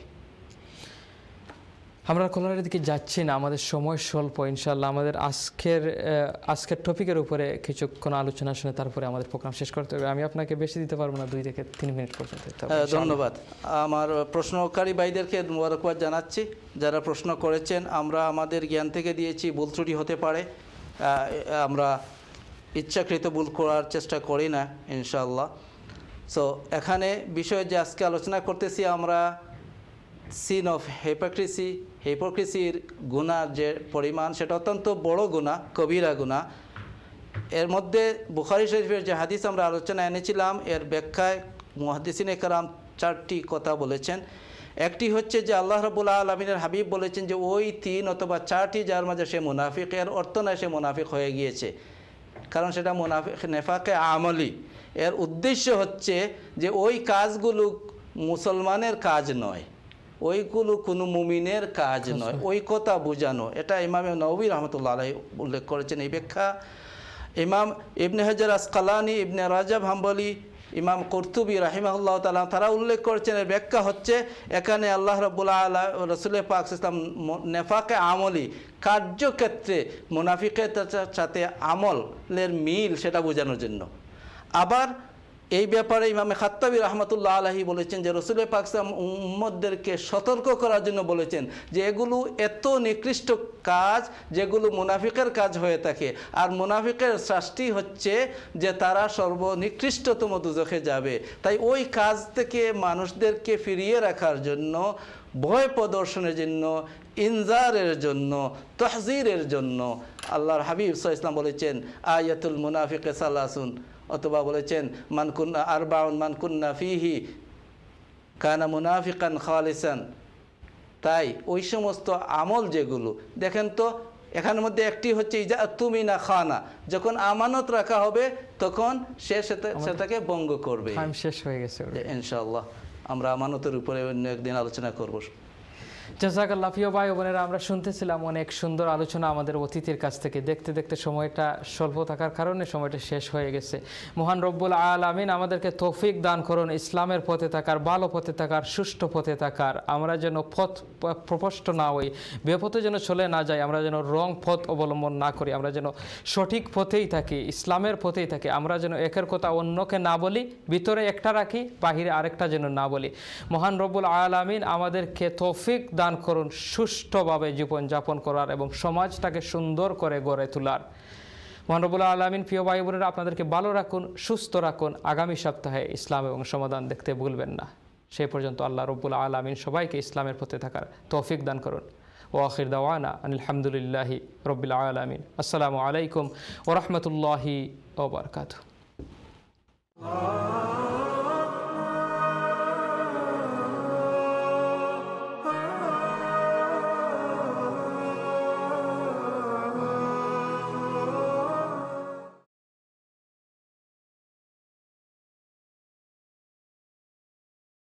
আমরা কলারের দিকে যাচ্ছি না, আমাদের সময় স্বল্প। ইনশাআল্লাহ আমাদের আজকের টপিকের উপরে কিছুক্ষণ আলোচনা শুনে তারপরে আমাদের প্রোগ্রাম শেষ করতে হবে। আমি আপনাকে বেশি দিতে পারবো না, 2 থেকে 3 মিনিট পর্যন্ত। ধন্যবাদ। আমার প্রশ্নকারী ভাইদেরকে মোবারকবাদ জানাচ্ছি, যারা প্রশ্ন করেছেন। আমরা আমাদের জ্ঞান থেকে দিয়েছি, ভুল ত্রুটি হতে পারে, আমরা ইচ্ছাকৃত ভুল করার চেষ্টা করি না ইনশাআল্লাহ। সো এখানে বিষয়ে যে আজকে আলোচনা করতেছি আমরা, সিন অফ হিপোক্রেসির গুনার যে পরিমাণ, সেটা অত্যন্ত বড় গুনাহ, কবিরা গুনাহ। এর মধ্যে বুখারী শরীফের যে হাদিস আমরা আলোচনা এনেছিলাম, এর ব্যাখ্যায় মুহাদ্দিসিনে কেরাম 4টি কথা বলেছেন। একটি হচ্ছে যে আল্লাহ রাব্বুল আলামিনের হাবিব বলেছেন যে ওই 3 অথবা 4টি যার মাঝে সে মুনাফিক, এর অর্থ নয় সে মুনাফিক হয়ে গিয়েছে। কারণ সেটা নেফাকে আমলি। এর উদ্দেশ্য হচ্ছে যে ওই কাজগুলো মুসলমানের কাজ নয়, ওইগুলো কোনো মুমিনের কাজ নয়, ওই কথা বোঝানো। এটা ইমাম নবী রহমতুল্লাহ আলাইহি উল্লেখ করেছেন এই ব্যাখ্যা। ইমাম ইবনে হাজার আসকালানি, ইবনে রাজাব হাম্বলি, ইমাম কুরতুবী রাহিমাহুল্লাহ তাআলা তারা উল্লেখ করেছেন এর ব্যাখ্যা হচ্ছে এখানে আল্লাহ রাব্বুল আলামিন রাসূল পাক ইসলাম নেফাকে আমলি কার্যক্ষেত্রে মুনাফিকের সাথে আমলের মিল সেটা বোঝানোর জন্য। আবার এই ব্যাপারে ইমাম খাত্তাবী রাহমাতুল্লাহ আলাইহি বলেছেন যে রাসূল পাক ইসলাম উম্মতদেরকে সতর্ক করার জন্য বলেছেন যে এগুলো এত নিকৃষ্ট কাজ যেগুলো মুনাফিকের কাজ হয়ে থাকে, আর মুনাফিকের শাস্তি হচ্ছে যে তারা সর্বনিকৃষ্টতম দুজখে যাবে। তাই ওই কাজ থেকে মানুষদেরকে ফিরিয়ে রাখার জন্য, ভয় প্রদর্শনের জন্য, ইনজারের জন্য, তাহজিরের জন্য আল্লাহর হাবিব সাল্লাল্লাহু আলাইহি ওয়াসাল্লাম বলেছেন আয়াতুল মুনাফিকে সালাসুন, অথবা বলেছেন মানকুন্না আরবাউন মানকুন্না ফিহি কানা মুনাফিকান খালিসান। তাই ওই সমস্ত আমল যেগুলো দেখেন তো, এখানের মধ্যে একটি হচ্ছে ইজা তুমি না খানা, যখন আমানত রাখা হবে তখন সে সেটাকে ভঙ্গ করবে। শেষ হয়ে গেছে ইনশাআল্লাহ আমরা আমানতের উপরে অন্য একদিন আলোচনা করব। জাযাকাল্লাহ। প্রিয় ভাই বোনেরা, আমরা শুনতেছিলাম অনেক সুন্দর আলোচনা আমাদের অতিথির কাছ থেকে। দেখতে দেখতে সময়টা স্বল্প থাকার কারণে সময়টা শেষ হয়ে গেছে। মহান রব্বুল আলামিন আমাদেরকে তৌফিক দান করুন ইসলামের পথে থাকার, ভালো পথে থাকার, সুষ্ঠু পথে থাকার। আমরা যেন পথ প্রপষ্ট না হই, বেপথে যেন চলে না যাই, আমরা যেন রং পথ অবলম্বন না করি, আমরা যেন সঠিক পথেই থাকি, ইসলামের পথেই থাকি। আমরা যেন একের কথা অন্যকে না বলি, ভিতরে একটা রাখি, বাহিরে আরেকটা যেন না বলি। মহান রব্বুল আলামিন আমাদেরকে তৌফিক দান করুন সুষ্ঠুভাবে জীবনযাপন করার এবং সমাজটাকে সুন্দর করে গড়ে তোলার। মহান রব্বুল আলামিন প্রিয় ভাই বোনেরা আপনাদেরকে ভালো রাখুন, সুস্থ রাখুন। আগামী সপ্তাহে ইসলাম এবং সমাধান দেখতে ভুলবেন না। সেই পর্যন্ত আল্লাহ রব্বুল আলামিন সবাইকে ইসলামের পথে থাকার তৌফিক দান করুন। ওয়া আখির দাওয়ানা আলহামদুলিল্লাহি রাব্বিল আলামিন। আসসালামু আলাইকুম ওয়া রাহমাতুল্লাহি ওয়া বারাকাতুহু।